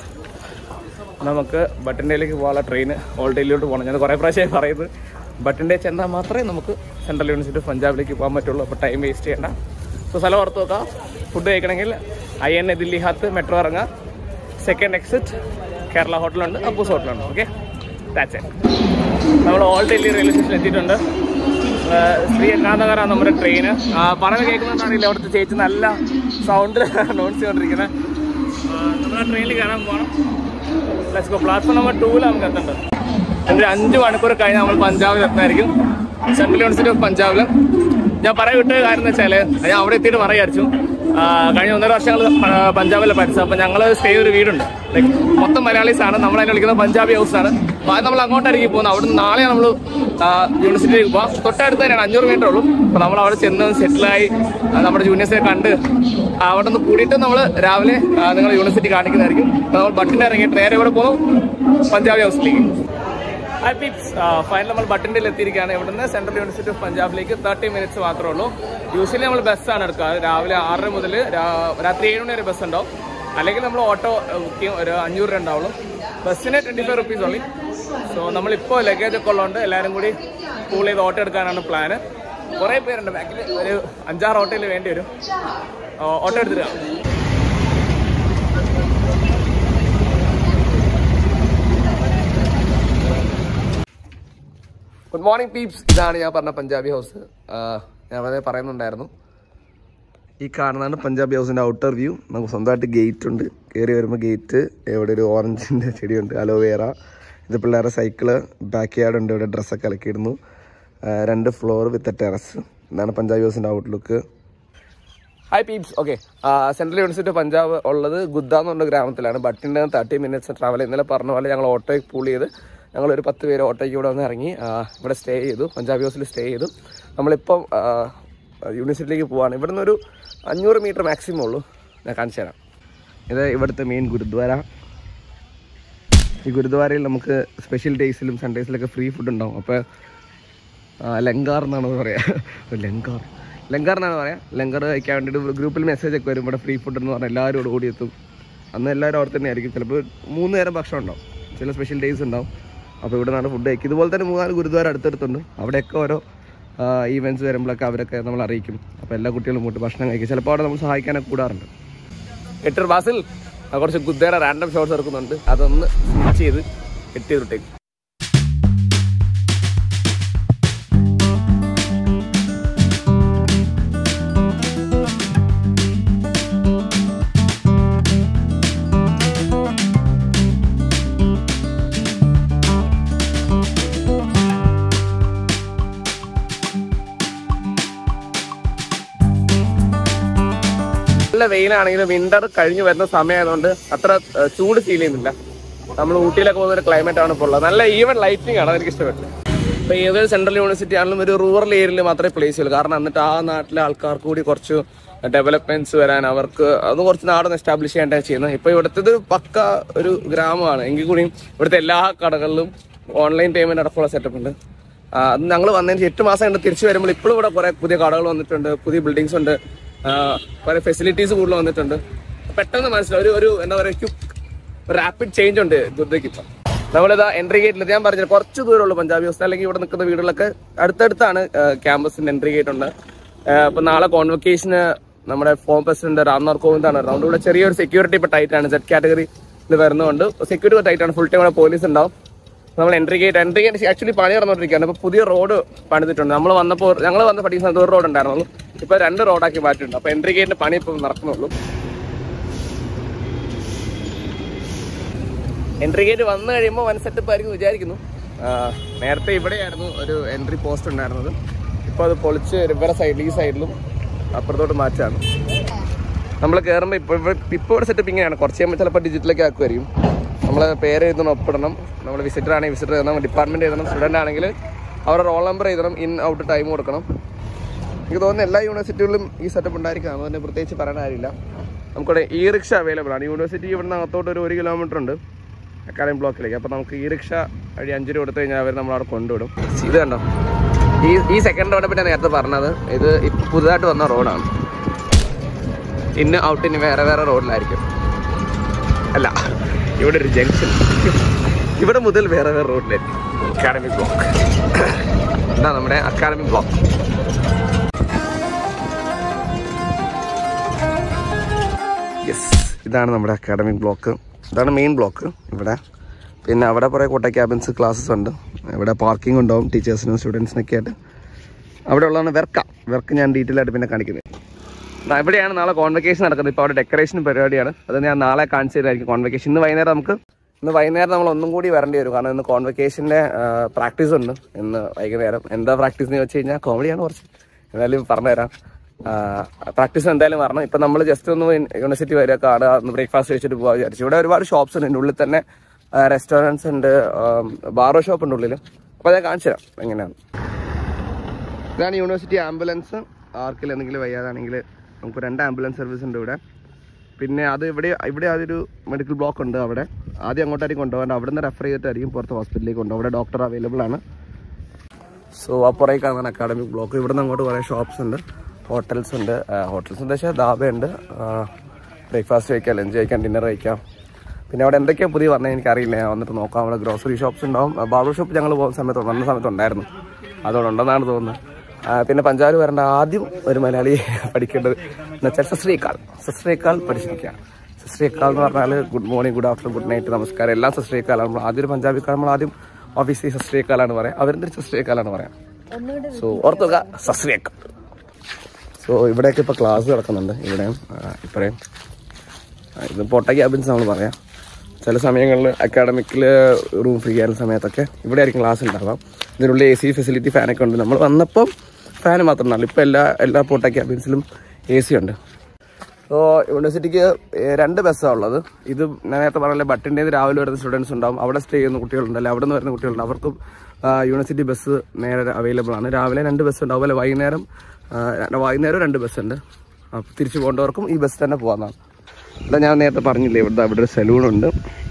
നമുക്ക് ബട്ടിൻഡേയിലേക്ക് പോകാനുള്ള ട്രെയിൻ ഓൾഡ് ഡൽഹിയിലോട്ട് പോകണം. ഞാൻ കുറേ പ്രാവശ്യമായി പറയുന്നത് ബട്ടിൻഡേ ചെന്നാൽ മാത്രമേ നമുക്ക് സെൻട്രൽ യൂണിവേഴ്സിറ്റി ഓഫ് പഞ്ചാബിലേക്ക് പോകാൻ പറ്റുള്ളൂ. അപ്പോൾ ടൈം വേസ്റ്റ് ചെയ്യേണ്ട. സോ സ്ഥലം ഓർത്ത് നോക്കാം. ഫുഡ് കഴിക്കണമെങ്കിൽ INA ദില്ലി ഹാത്ത് മെട്രോ ഇറങ്ങുക. സെക്കൻഡ് എക്സിറ്റ് കേരള ഹോട്ടലുണ്ട്, അപ്പൂസ് ഹോട്ടലുണ്ട്. Okay, that's it. നമ്മൾ ഓൾഡ് ഡൽഹി റെയിൽവേ സ്റ്റേഷനിൽ എത്തിയിട്ടുണ്ട്. ശ്രീ എക്കാന്തകരാണ് നമ്മുടെ ട്രെയിന്. പറഞ്ഞ് കേൾക്കുന്നതെന്നറിയില്ല, അവിടുത്തെ ചേച്ചി നല്ല സൗണ്ട് നോട്ട് ചെയ്തുകൊണ്ടിരിക്കുന്നത്. നമ്മൾ ആ ട്രെയിനിൽ കയറാൻ പോകണം. Let's go. പ്ലാറ്റ്ഫോം നമ്പർ 2 നമുക്ക് എത്തേണ്ടത്. ഒരു 5 മണിക്കൂർ കഴിഞ്ഞ് നമ്മൾ പഞ്ചാബിൽ എത്തായിരിക്കും, സെൻട്രൽ യൂണിവേഴ്സിറ്റി ഓഫ് പഞ്ചാബിൽ. ഞാൻ പറയാൻ വിട്ട കാര്യം എന്ന് വെച്ചാൽ ഞാൻ അവിടെ എത്തിയിട്ട് പറയാച്ചു കഴിഞ്ഞ 1.5 വർഷങ്ങൾ പഞ്ചാബിലെ പഠിച്ചത്. അപ്പോൾ ഞങ്ങൾ സ്റ്റേ ഒരു വീടുണ്ട്, ലൈക്ക് മൊത്തം മലയാളീസാണ്. നമ്മളതിനെ വിളിക്കുന്നത് പഞ്ചാബി ഹൗസാണ്. അപ്പോൾ അത് നമ്മൾ അങ്ങോട്ടായിരിക്കും പോകുന്നത്. അവിടെ നിന്ന് നാളെ നമ്മൾ യൂണിവേഴ്സിറ്റിയിലേക്ക് പോകാം. തൊട്ടടുത്ത് തന്നെയാണ്, 500 മീറ്റർ ഉള്ളൂ. അപ്പോൾ നമ്മൾ അവിടെ ചെന്ന് സെറ്റിലായി നമ്മുടെ ജൂനിയേഴ്സിനെ കണ്ട് അവിടെ നിന്ന് കൂടിയിട്ട് നമ്മൾ രാവിലെ നിങ്ങൾ യൂണിവേഴ്സിറ്റി കാണിക്കുന്നതായിരിക്കും. അപ്പോൾ നമ്മൾ ബട്ടിൻ്റെ ഇറങ്ങിയിട്ട് നേരെ ഇവിടെ പോകും പഞ്ചാബി ഹൗസിലേക്ക്. ഹായ് പീപ്സ്, ഫൈനൽ നമ്മൾ ബട്ടിൻഡേയിൽ എത്തിയിരിക്കുകയാണ്. ഇവിടുന്ന് സെൻട്രൽ യൂണിവേഴ്സിറ്റി ഓഫ് പഞ്ചാബിലേക്ക് 30 മിനിറ്റ്സ് മാത്രമേ ഉള്ളൂ. യൂഷ്വലി നമ്മൾ ബസ്സാണ് എടുക്കുക. രാവിലെ 6 മുതൽ രാത്രി 7 മണി വരെ ബസ് ഉണ്ടാവും. അല്ലെങ്കിൽ നമ്മൾ ഓട്ടോ ബുക്ക് ചെയ്യും. ഒരു 500 രൂപ ഉണ്ടാവുള്ളൂ. ബസ്സിന് 25 റുപ്പീസ് ഉള്ളി. സോ നമ്മളിപ്പോൾ ലഗേജ് ഒക്കെ ഉള്ളതുകൊണ്ട് എല്ലാവരും കൂടി പൂൾ ചെയ്ത് ഓട്ടോ എടുക്കാനാണ് പ്ലാന്. കുറേ പേരുണ്ട് ബാക്കിൽ, ഒരു 5-6 ഓട്ടോയിൽ വേണ്ടി വരും. ഓട്ടോ എടുത്തിട്ട് ഗുഡ് മോർണിംഗ് പീപ്സ്. ഇതാണ് ഞാൻ പറഞ്ഞ പഞ്ചാബി ഹൗസ്. ഞാൻ വളരെ പറയുന്നുണ്ടായിരുന്നു. ഈ കാണുന്നതാണ് പഞ്ചാബി ഹൗസിൻ്റെ ഔട്ടർ വ്യൂ. നമുക്ക് സ്വന്തമായിട്ട് ഗേറ്റ് ഉണ്ട്. കയറി വരുമ്പോൾ ഗേറ്റ്, ഇവിടെ ഒരു ഓറഞ്ചിൻ്റെ ചെടിയുണ്ട്, അലോവേറ. ഇത് പിള്ളേരുടെ സൈക്കിള്, ബാക്ക് യാർഡ് ഉണ്ട്. ഇവിടെ ഡ്രസ്സൊക്കെ ഇളക്കിയിരുന്നു. 2 ഫ്ലോർ വിത്ത് ടെറസ്. ഇതാണ് പഞ്ചാബി ഹൗസിൻ്റെ outlook. Hi peeps. Okay, central university of Punjab ഉള്ളത് ഗുദ്ദ എന്ന് പറഞ്ഞ ഗ്രാമത്തിലാണ്. ബട്ടിൻ്റെ 30 മിനിറ്റ്സ് ട്രാവൽ. ഇന്നലെ പറഞ്ഞ പോലെ ഞങ്ങൾ ഓട്ടോയ്ക്ക് പൂൾ ചെയ്ത് ഞങ്ങളൊരു 10 പേര് ഓട്ടോയ്ക്ക് ഇവിടെ വന്ന് ഇറങ്ങി ഇവിടെ സ്റ്റേ ചെയ്തു. പഞ്ചാബി ഹൗസിൽ സ്റ്റേ ചെയ്തു. നമ്മളിപ്പം യൂണിവേഴ്സിറ്റിയിലേക്ക് പോവാണ്. ഇവിടുന്ന് ഒരു 500 മീറ്റർ മാക്സിമം ഉള്ളൂ. ഞാൻ കാണിച്ചു തരാം. ഇത് ഇവിടുത്തെ മെയിൻ ഗുരുദ്വാര. ഈ ഗുരുദ്വാരയിൽ നമുക്ക് സ്പെഷ്യൽ ഡേയ്സിലും സൺഡേസിലൊക്കെ ഫ്രീ ഫുഡ് ഉണ്ടാവും. അപ്പോൾ ലങ്കാർ എന്നാണ് പറയുക. ലങ്കാർ എന്നാണ് പറയുക. ലങ്കാർ കഴിക്കാൻ വേണ്ടിയിട്ട് ഗ്രൂപ്പിൽ മെസ്സേജ് ഒക്കെ വരും, ഇവിടെ ഫ്രീ ഫുഡ് എന്ന് പറഞ്ഞാൽ എല്ലാവരും ഓടിയെത്തും. അന്ന് എല്ലാവരും അവിടെ തന്നെ ആയിരിക്കും. ചിലപ്പോൾ 3 നേരം ഭക്ഷണം ഉണ്ടാവും, ചില സ്പെഷ്യൽ ഡേയ്സ് ഉണ്ടാവും. അപ്പോൾ ഇവിടെ നിന്നാണ് ഫുഡ് കഴിക്കും. ഇതുപോലെ തന്നെ 3-4 ഗുരുദ്വാര അടുത്തടുത്തുണ്ട്. അവിടെയൊക്കെ ഓരോ ഈവൻറ്റ്സ് വരുമ്പോഴൊക്കെ അവരൊക്കെ നമ്മൾ അറിയിക്കും. അപ്പോൾ എല്ലാ കുട്ടികളും പോയിട്ട് ഭക്ഷണം കഴിക്കും. ചിലപ്പോൾ അവിടെ നമ്മൾ സഹായിക്കാനൊക്കെ കൂടാറുണ്ട്. എട്ടർ ബാസിൽ കുറച്ച് ഗുരുദ്വാര റാൻഡം ഷോട്ട്സ് എടുക്കുന്നുണ്ട്. അതൊന്ന് സ്വിച്ച് ചെയ്ത് എട്ടിയതിട്ടേക്ക്. നല്ല വെയിലാണെങ്കിലും വിന്റർ കഴിഞ്ഞു വരുന്ന സമയമായതുകൊണ്ട് അത്ര ചൂട് ഫീൽ ചെയ്യുന്നില്ല. നമ്മൾ ഊട്ടിയിലൊക്കെ പോകുന്ന ഒരു ക്ലൈമറ്റ് ആണ് ഇപ്പോൾ ഉള്ളത്. നല്ല ഈവൻ ലൈറ്റിംഗ് ആണ്, അതെനിക്ക് ഇഷ്ടപ്പെട്ടു. ഇപ്പോൾ ഏതൊരു സെൻട്രൽ യൂണിവേഴ്സിറ്റി ആണെങ്കിലും ഒരു റൂറൽ ഏരിയയിൽ മാത്രമേ പ്ലേസ് ചെയ്യുള്ളൂ. കാരണം എന്നിട്ട് ആ നാട്ടിലെ ആൾക്കാർക്ക് കൂടി കുറച്ച് ഡെവലപ്മെന്റ്സ് വരാൻ, അവർക്ക് അത് കുറച്ച് നാടൊന്ന് എസ്റ്റാബ്ലിഷ് ചെയ്യേണ്ടതാണ് ചെയ്യുന്നത്. ഇപ്പോൾ ഇവിടുത്തെ പക്ക ഒരു ഗ്രാമമാണ്. എങ്കിൽ കൂടിയും ഇവിടുത്തെ എല്ലാ കടകളിലും ഓൺലൈൻ പേയ്മെന്റ് അടക്കമുള്ള സെറ്റപ്പ് ഉണ്ട്. അത് ഞങ്ങൾ വന്നതിന് 8 മാസം കണ്ട് തിരിച്ചു വരുമ്പോൾ ഇപ്പോഴും ഇവിടെ കുറെ പുതിയ കടകൾ വന്നിട്ടുണ്ട്, പുതിയ ബിൽഡിങ്സ് ഉണ്ട്, കുറെ ഫെസിലിറ്റീസ് കൂടുതൽ വന്നിട്ടുണ്ട്. പെട്ടെന്ന് മനസ്സിലാവും ഒരു എന്താ പറയുക റാപ്പിഡ് ചേഞ്ച് ഉണ്ട് ഗുരുദ്വാരയ്ക്ക്. ഇപ്പം നമ്മളിതാ എൻട്രി ഗേറ്റിൽ ഞാൻ പറഞ്ഞത് കുറച്ച് ദൂരമുള്ളൂ പഞ്ചാബി ഹൗസ്. അല്ലെങ്കിൽ ഇവിടെ നിൽക്കുന്ന വീടുകളൊക്കെ അടുത്തടുത്താണ് ക്യാമ്പസിന്റെ എൻട്രി ഗേറ്റ് ഉണ്ട്. ഇപ്പൊ നാളെ കോൺവൊക്കേഷന് നമ്മുടെ ഫോം പ്രസിഡന്റ് രാംനാഥ് കോവിന്ദാണ് വരുന്നത്. അതുകൊണ്ട് ഇവിടെ ചെറിയൊരു സെക്യൂരിറ്റി ഇപ്പൊ ടൈറ്റ് ആണ്. Z കാറ്റഗറിയിൽ വരുന്നതുകൊണ്ട് സെക്യൂരിറ്റി ടൈറ്റ് ആണ്. ഫുൾ ടൈം ഇവിടെ പോലീസ് ഉണ്ടാവും. നമ്മൾ എൻട്രി ഗേറ്റ് ആക്ച്വലി പണി നടന്നുകൊണ്ടിരിക്കുകയാണ്. ഇപ്പൊ പുതിയ റോഡ് പണിതിട്ടുണ്ട്. ഞങ്ങൾ വന്ന് പഠിക്കുന്ന സമയത്ത് ഒരു റോഡ് ഉണ്ടായിരുന്നുള്ളൂ. ഇപ്പൊ 2 റോഡാക്കി മാറ്റിയിട്ടുണ്ട്. അപ്പൊ എൻട്രി ഗേറ്റിന്റെ പണി ഇപ്പം നടക്കുന്നുള്ളൂ. എൻട്രി ഗേറ്റ് വന്നു കഴിയുമ്പോൾ വൻ സെറ്റപ്പ് ആയിരിക്കും വിചാരിക്കുന്നു. നേരത്തെ ഇവിടെയായിരുന്നു ഒരു എൻട്രി പോസ്റ്റ് ഉണ്ടായിരുന്നത്. ഇപ്പോൾ അത് പൊളിച്ച് ഇവരുടെ സൈഡിൽ ഈ സൈഡിലും അപ്പുറത്തോട്ട് മാറ്റാണ്. നമ്മൾ കയറുമ്പോൾ ഇപ്പോൾ ഇവിടെ സെറ്റപ്പ് ഇങ്ങനെയാണ്. കുറച്ച് കഴിയുമ്പോൾ ചിലപ്പോൾ ഡിജിറ്റലൊക്കെ ആക്കുമായിരിക്കും. നമ്മൾ പേര് എഴുതണം, ഒപ്പിടണം. നമ്മൾ വിസിറ്റർ ആണെങ്കിൽ വിസിറ്റർ എഴുതണം, ഡിപ്പാർട്ട്മെൻറ്റ് എഴുതണം, സ്റ്റുഡൻ്റ് ആണെങ്കിൽ അവരുടെ റോൾ നമ്പർ എഴുതണം, ഇൻ ഔട്ട് ടൈം കൊടുക്കണം. എനിക്ക് തോന്നുന്നു എല്ലാ യൂണിവേഴ്സിറ്റികളിലും ഈ സെറ്റപ്പ് ഉണ്ടായിരിക്കാം. അതുതന്നെ പ്രത്യേകിച്ച് പറയാൻ കാര്യമില്ല. നമുക്കിവിടെ ഇ റിക്ഷ അവൈലബിൾ ആണ്. യൂണിവേഴ്സിറ്റി ഇവിടുന്ന് അകത്തോട്ട് ഒരു 1 കിലോമീറ്റർ ഉണ്ട് അക്കാഡമിക് ബ്ലോക്കിലേക്ക്. അപ്പോൾ നമുക്ക് ഇ റിക്ഷ വഴി 5 രൂപ കൊടുത്തു കഴിഞ്ഞാൽ അവർ നമ്മളവിടെ കൊണ്ടുവിടും. ഇത് കണ്ടോ, ഈ സെക്കൻഡ് റോഡിനെ പറ്റി നേരത്തെ പറഞ്ഞത്. ഇത് പുതുതായിട്ട് വന്ന റോഡാണ്. ഇന്ന് ഔട്ടിന് വേറെ വേറെ റോഡിലായിരിക്കും. അല്ല, ഇവിടെ ഒരു ജംഗ്ഷൻ, ഇവിടെ മുതൽ വേറെ വേറെ റോഡിലായിരിക്കും. അക്കാഡമിക് ബ്ലോക്ക് ഇതാ നമ്മുടെ അക്കാഡമിക് ബ്ലോക്ക്. യെസ്, ഇതാണ് നമ്മുടെ അക്കാഡമിക് ബ്ലോക്ക്. ഇതാണ് മെയിൻ ബ്ലോക്ക് ഇവിടെ. പിന്നെ അവിടെ കുറേ കോട്ട ക്യാബിൻസ് ക്ലാസ്സസ് ഉണ്ട്. ഇവിടെ പാർക്കിംഗ് ഉണ്ടാവും ടീച്ചേഴ്സിനും സ്റ്റുഡൻസിനൊക്കെ ആയിട്ട്. അവിടെ ഉള്ളതാണ് വെർക്ക് ഞാൻ ഡീറ്റെയിൽ ആയിട്ട് പിന്നെ കാണിക്കുന്നത്. ഇവിടെയാണ് നാളെ കോൺവെക്കേഷൻ നടക്കുന്നത്. ഇപ്പോൾ അവിടെ ഡെക്കറേഷൻ പരിപാടിയാണ്. അത് ഞാൻ നാളെ കാണിച്ചു തരായിരിക്കും കോൺവെക്കേഷൻ. ഇന്ന് വൈകുന്നേരം നമ്മൾ ഒന്നും കൂടി വരേണ്ടി വരും. കാരണം ഇന്ന് കോൺവെക്കേഷൻ്റെ പ്രാക്ടീസ് ഉണ്ട് ഇന്ന് വൈകുന്നേരം. എന്താ പ്രാക്ടീസ് എന്ന് വെച്ച് കഴിഞ്ഞാൽ കോമഡിയാണ് കുറച്ച്. എന്തായാലും പറഞ്ഞുതരാം. പ്രാക്ടീസ് എന്തായാലും വരണം. ഇപ്പം നമ്മൾ ജസ്റ്റ് ഒന്ന് യൂണിവേഴ്സിറ്റി വരിക, കാണുക, ഒന്ന് ബ്രേക്ക്ഫാസ്റ്റ് കഴിച്ചിട്ട് പോകാൻ വിചാരിച്ചു. ഇവിടെ ഒരുപാട് ഷോപ്സ് ഉണ്ട്. ഇതിൻ്റെ ഉള്ളിൽ തന്നെ റെസ്റ്റോറൻറ്റ്സ് ഉണ്ട്, ബാർബർ ഷോപ്പ് ഉണ്ട് ഉള്ളിൽ. അപ്പോൾ ഞാൻ കാണിച്ചു തരാം എങ്ങനെയാണ്. ഇതാണ് യൂണിവേഴ്സിറ്റി ആംബുലൻസ്. ആർക്കിൽ എന്തെങ്കിലും വയ്യാതാണെങ്കിൽ നമുക്ക് 2 ആംബുലൻസ് സർവീസ് ഉണ്ട് ഇവിടെ. പിന്നെ അത് ഇവിടെ അതൊരു മെഡിക്കൽ ബ്ലോക്ക് ഉണ്ട്. അവിടെ ആദ്യം അങ്ങോട്ടായിരിക്കും കൊണ്ടുപോകാൻ. അവിടെ നിന്ന് റെഫർ ചെയ്തിട്ടായിരിക്കും പുറത്ത് ഹോസ്പിറ്റലിലേക്ക് കൊണ്ടുപോകും. അവിടെ ഡോക്ടർ അവൈലബിൾ ആണ്. സോ അപ്പുറേക്കാണ് അക്കാഡമിക് ബ്ലോക്ക്. ഇവിടെ നിന്ന് അങ്ങോട്ട് കുറേ ഷോപ്സ് ഉണ്ട്, ഹോട്ടൽസ് ഉണ്ട്. ഹോട്ടൽസ് എന്താ വെച്ചാൽ ധാബയുണ്ട്. ബ്രേക്ക്ഫാസ്റ്റ് കഴിക്കാം, ലഞ്ച് കഴിക്കാം, ഡിന്നർ കഴിക്കാം. പിന്നെ അവിടെ എന്തൊക്കെയാണ് പുതിയ പറഞ്ഞാൽ എനിക്കറിയില്ല. ഞാൻ വന്നിട്ട് നോക്കാം. അവിടെ ഗ്രോസറി ഷോപ്സ് ഉണ്ടാവും. ബാർബർ ഷോപ്പ് ഞങ്ങൾ വന്ന സമയത്ത് ഉണ്ടായിരുന്നു. അതുകൊണ്ടുണ്ടെന്നാണ് തോന്നുന്നത്. പിന്നെ പഞ്ചാബ് വരേണ്ട ആദ്യം ഒരു മലയാളി പഠിക്കേണ്ടത് എന്ന് വെച്ചാൽ സസ്രീകാൽ പഠിച്ചിരിക്കുക. സസ്രീകാൽ എന്ന് പറഞ്ഞാൽ good morning, good afternoon, good night, നമസ്കാരം എല്ലാം സസ്രീകാലാണ്. നമ്മൾ ആദ്യം ഒരു പഞ്ചാബിക്കാർ നമ്മൾ ആദ്യം ഓഫീസിൽ സസ്രീകാലാണ് പറയാം. അവരുടെ സസ്രീകാലാണ് പറയാം. സോ ഓർത്തുക സസ്രീകാൽ. സോ ഇവിടെയൊക്കെ ഇപ്പോൾ ക്ലാസ് നടക്കുന്നുണ്ട്. ഇവിടെയും ഇപ്പോഴേയും ഇത് പോട്ട ക്യാബിൻസ് നമ്മൾ പറയാം. ചില സമയങ്ങളിൽ അക്കാഡമിക്കിൽ റൂം ഫ്രീ ആയിരുന്ന സമയത്തൊക്കെ ഇവിടെ ആയിരിക്കും ക്ലാസ് ഉണ്ടാകാം. ഇതിനുള്ളിൽ AC ഫെസിലിറ്റി, ഫാനൊക്കെ ഉണ്ട്. നമ്മൾ വന്നപ്പം ഫാന് മാത്രം ഉണ്ടാവില്ല. ഇപ്പോൾ എല്ലാ പോട്ട ക്യാബിൻസിലും AC ഉണ്ട്. സോ യൂണിവേഴ്സിറ്റിക്ക് 2 ബസ്സാണ് ഉള്ളത്. ഇത് ഞാൻ നേരത്തെ പറഞ്ഞാൽ ബട്ടിൻ്റെ രാവിലെ വരുന്ന സ്റ്റുഡൻസ് ഉണ്ടാവും. അവിടെ സ്റ്റേ ചെയ്യുന്ന കുട്ടികളുണ്ടല്ലോ, അവിടെ നിന്ന് വരുന്ന കുട്ടികളുണ്ട്. അവർക്കും യൂണിവേഴ്സിറ്റി ബസ് നേരെ അവൈലബിൾ ആണ്. രാവിലെ 2 ബസ് ഉണ്ട്. അതുപോലെ വൈകുന്നേരം 2 ബസ്സുണ്ട്. അപ്പോൾ തിരിച്ചു പോകേണ്ടവർക്കും ഈ ബസ് തന്നെ പോകാമെന്നാണ്. ഇവിടെ ഞാൻ നേരത്തെ പറഞ്ഞില്ലേ, ഇവിടെ ഒരു സലൂണുണ്ട്.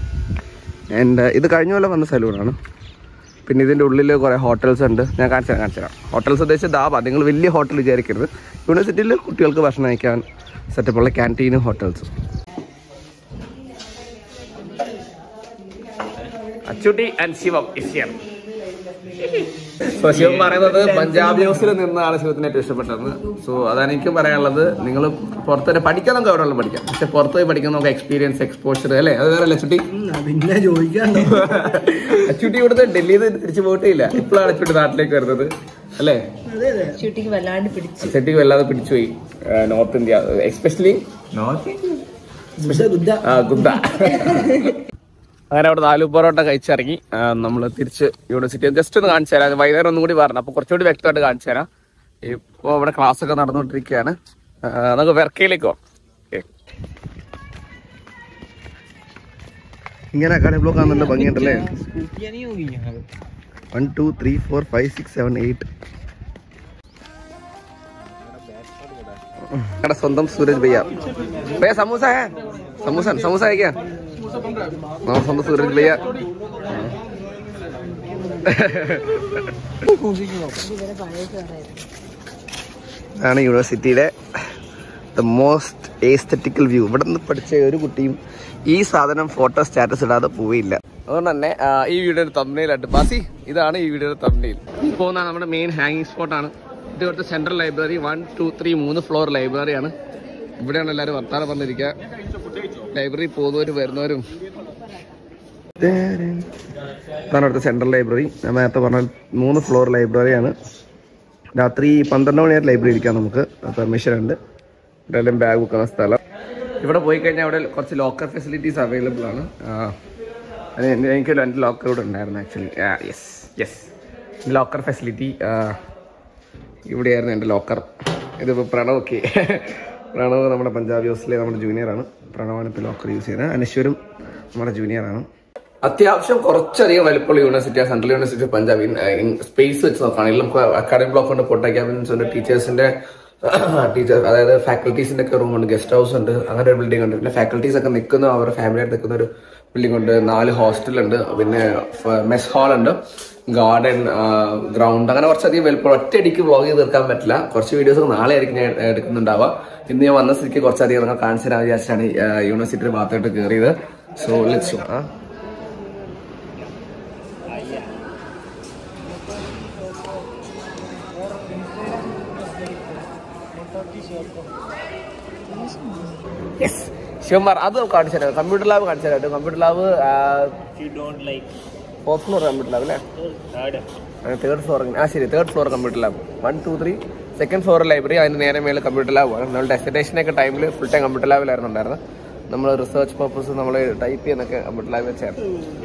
ആൻഡ് ഇത് കഴിഞ്ഞ പോലെ വന്ന സലൂണാണ്. പിന്നെ ഇതിൻ്റെ ഉള്ളിൽ കുറേ ഹോട്ടൽസ് ഉണ്ട്. ഞാൻ കാണിച്ചു തരാം. ഹോട്ടൽസ് ഉദ്ദേശിച്ച് ധാബ. നിങ്ങൾ വലിയ ഹോട്ടൽ വിചാരിക്കരുത്. യൂണിവേഴ്സിറ്റിയിൽ കുട്ടികൾക്ക് ഭക്ഷണം കഴിക്കാൻ സെറ്റപ്പുള്ള ക്യാൻറ്റീനും ഹോട്ടൽസും. Achutty and Shivam is here. So Shivam പറയുന്നത് പഞ്ചാബ് ന്യൂസിൽ നിന്നാണ് ശിവത്തിന് ഏറ്റവും ഇഷ്ടപ്പെട്ടതെന്ന്. സോ അതാണ് എനിക്കും പറയാനുള്ളത്. നിങ്ങൾ പുറത്തുവരെ പഠിക്കാൻ നമുക്ക് അവിടെ പഠിക്കാം. പക്ഷെ പുറത്ത് പോയി പഠിക്കാൻ നമുക്ക് എക്സ്പീരിയൻസ്, എക്സ്പോഷർ അല്ലേ? അത് വേറെ അച്ചുട്ടി. പിന്നെ ചോദിക്കാണ്ടോ? അച്ചുട്ടി ഇവിടുത്തെ ഡൽഹിയിൽ നിന്ന് തിരിച്ചു പോയിട്ടില്ല. ഇപ്പോഴാണ് അച്ചുട്ടി നാട്ടിലേക്ക് വരുന്നത് അല്ലേ? ചുട്ടിക്ക് വല്ലാതെ പിടിച്ചുപോയി നോർത്ത് ഇന്ത്യ, എസ്പെഷ്യലി ഗുദ്ദ. അങ്ങനെ അവിടെ 4 പൊറോട്ട കഴിച്ചിറങ്ങി നമ്മൾ തിരിച്ച് യൂണിവേഴ്സിറ്റി ജസ്റ്റ് ഒന്ന് കാണിച്ചു തരാം. വൈകുന്നേരം ഒന്നും കൂടി പറഞ്ഞു. അപ്പോൾ കുറച്ചുകൂടി വ്യക്തമായിട്ട് കാണിച്ചു തരാം. ഇപ്പോൾ ഇവിടെ ക്ലാസ് ഒക്കെ നടന്നുകൊണ്ടിരിക്കുകയാണ്. നമുക്ക് വെർക്കയിലേക്ക് പോകാം. ഇങ്ങനെ അക്കാഡമിക് ബ്ലോക്ക് ആണെന്നുള്ള ഭംഗിയുണ്ടല്ലേ? 1 2 3 4 5 6 7 8. मेरा സ്വന്തം സൂരജ് भैया समोसा है, समोसा है क्या? സ്വന്തം സൂരജ് भैया. ആണ് യൂണിവേഴ്സിറ്റിയുടെ ദ മോസ്റ്റ് എസ്തെറ്റിക്കൽ വ്യൂ. ഇവിടെ നിന്ന് പഠിച്ച ഒരു കുട്ടിയും ഈ സാധനം ഫോട്ടോ സ്റ്റാറ്റസ് ഇടാതെ പോവില്ല. അതുകൊണ്ട് തന്നെ ഈ വീഡിയോയുടെ തംബ്നെയിലായിട്ട് ബാസി ഇതാണ് ഈ വീഡിയോയുടെ തംബ്നെയിൽ. പോകുന്ന നമ്മുടെ മെയിൻ ഹാങ്ങിങ് സ്പോട്ടാണ്. ഇത് ഇവിടുത്തെ സെൻട്രൽ ലൈബ്രറി. 1 2 3 3 ഫ്ലോർ ലൈബ്രറിയാണ്. ഇവിടെയാണ് എല്ലാവരും വർത്താനം വന്നിരിക്കുക. ലൈബ്രറി പോകുന്നവരും വരുന്നവരും. ഇതാണ് ഇവിടുത്തെ സെൻട്രൽ ലൈബ്രറി. ഞാൻ നേരത്തെ പറഞ്ഞാൽ 3 ഫ്ലോർ ലൈബ്രറിയാണ്. രാത്രി 12 മണി വരെ ലൈബ്രറി ഇരിക്കാം. നമുക്ക് പെർമിഷൻ ഉണ്ട്. ഇവിടെ ബാഗ് വെക്കുന്ന സ്ഥലം. ഇവിടെ പോയി കഴിഞ്ഞാൽ അവിടെ കുറച്ച് ലോക്കർ ഫെസിലിറ്റീസ് അവൈലബിൾ ആണ്. എനിക്കൊരു എൻ്റെ ലോക്കർ ഇവിടെ ഉണ്ടായിരുന്നു ആക്ച്വലി. യെസ് ലോക്കർ ഫെസിലിറ്റി ഇവിടെയായിരുന്നു എൻ്റെ ലോക്കർ. ഇതിപ്പോൾ പ്രണവൊക്കെ പ്രണവ് നമ്മുടെ പഞ്ചാബ് യൂസിലെ നമ്മുടെ ജൂനിയറാണ്. പ്രണവാണ് ഇപ്പോൾ ലോക്കർ യൂസ് ചെയ്യുന്നത്. അനശ്വരും നമ്മുടെ ജൂനിയറാണ്. അത്യാവശ്യം കുറച്ചധികം വലിപ്പമുള്ള യൂണിവേഴ്സിറ്റിയാണ് central university of Punjab. Space വെച്ച് നോക്കുകയാണെങ്കിൽ നമുക്ക് അക്കാഡമിക് ബ്ലോക്ക് ഉണ്ട്, ഫോട്ടോ ക്യാബിൻസ് ഉണ്ട്, ടീച്ചേഴ്സ് അതായത് ഫാക്കൽറ്റീസിന്റെ ഒക്കെ റൂമുണ്ട്, ഗസ്റ്റ് ഹൗസ് ഉണ്ട്, അങ്ങനെ ഒരു ബിൽഡിംഗ് ഉണ്ട്. പിന്നെ ഫാക്കൽറ്റീസ് ഒക്കെ നിൽക്കുന്ന അവരുടെ ഫാമിലിയായിട്ട് നിൽക്കുന്ന ഒരു ബിൽഡിംഗ് ഉണ്ട്, 4 ഹോസ്റ്റലുണ്ട്, പിന്നെ മെസ് ഹാൾ ഉണ്ട്, ഗാർഡൻ, ഗ്രൗണ്ട്, അങ്ങനെ കുറച്ചധികം വലിപ്പം. ഒറ്റയടിക്ക് വ്ളോഗ് ചെയ്ത് തീർക്കാൻ പറ്റില്ല. കുറച്ച് വീഡിയോസ് നാളെ ആയിരിക്കും ഞാൻ എടുക്കുന്നുണ്ടാവുക. ഇന്ന് ഞാൻ വന്ന സ്ഥിതിക്ക് കുറച്ചധികം നിങ്ങൾ കാണിച്ചു തരാൻ വിചാരിച്ചാണ് യൂണിവേഴ്സിറ്റിയുടെ ഭാഗത്തോട്ട് കയറിയത്. സോ ലെറ്റ്സ് ശിവന്മാർ അത് കാണിച്ചു തരാം. കമ്പ്യൂട്ടർ ലാബ് കാണിച്ചു തരാം. Computer lab 4th floor computer lab അല്ലേ? 3rd floor. ശരി, 3rd floor computer lab. 1, 2, 3 2nd floor library. അതിന് നേരെ മേലെ കമ്പ്യൂട്ടർ ലാബ് ആണ്. നമ്മൾ ഡെസർട്ടേഷനൊക്കെ ടൈമിൽ ഫുൾ ടൈം കമ്പ്യൂട്ടർ ലാബിലായിരുന്നു ഉണ്ടായിരുന്നത്. നമ്മൾ റിസർച്ച് പർപ്പസ് നമ്മൾ ടൈപ്പ് ചെയ്യുന്നൊക്കെ കമ്പ്യൂട്ടർ ലാബിൽ വെച്ചായിരുന്നു.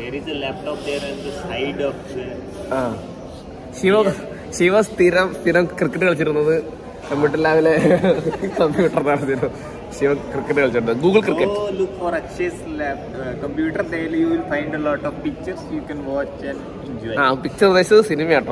ശിവ സ്ഥിരം ക്രിക്കറ്റ് കളിച്ചിരുന്നത് കമ്പ്യൂട്ടർ ലാബിലെ കമ്പ്യൂട്ടറിനാണ്. ശിവ ക്രിക്കറ്റ് കളിച്ചിട്ടുണ്ട്. Google cricket. Look for Akshay's lab computer. There you will find a lot of pictures you can watch and enjoy. Picture ഉദ്ദേശിച്ചത് സിനിമ കേട്ടോ.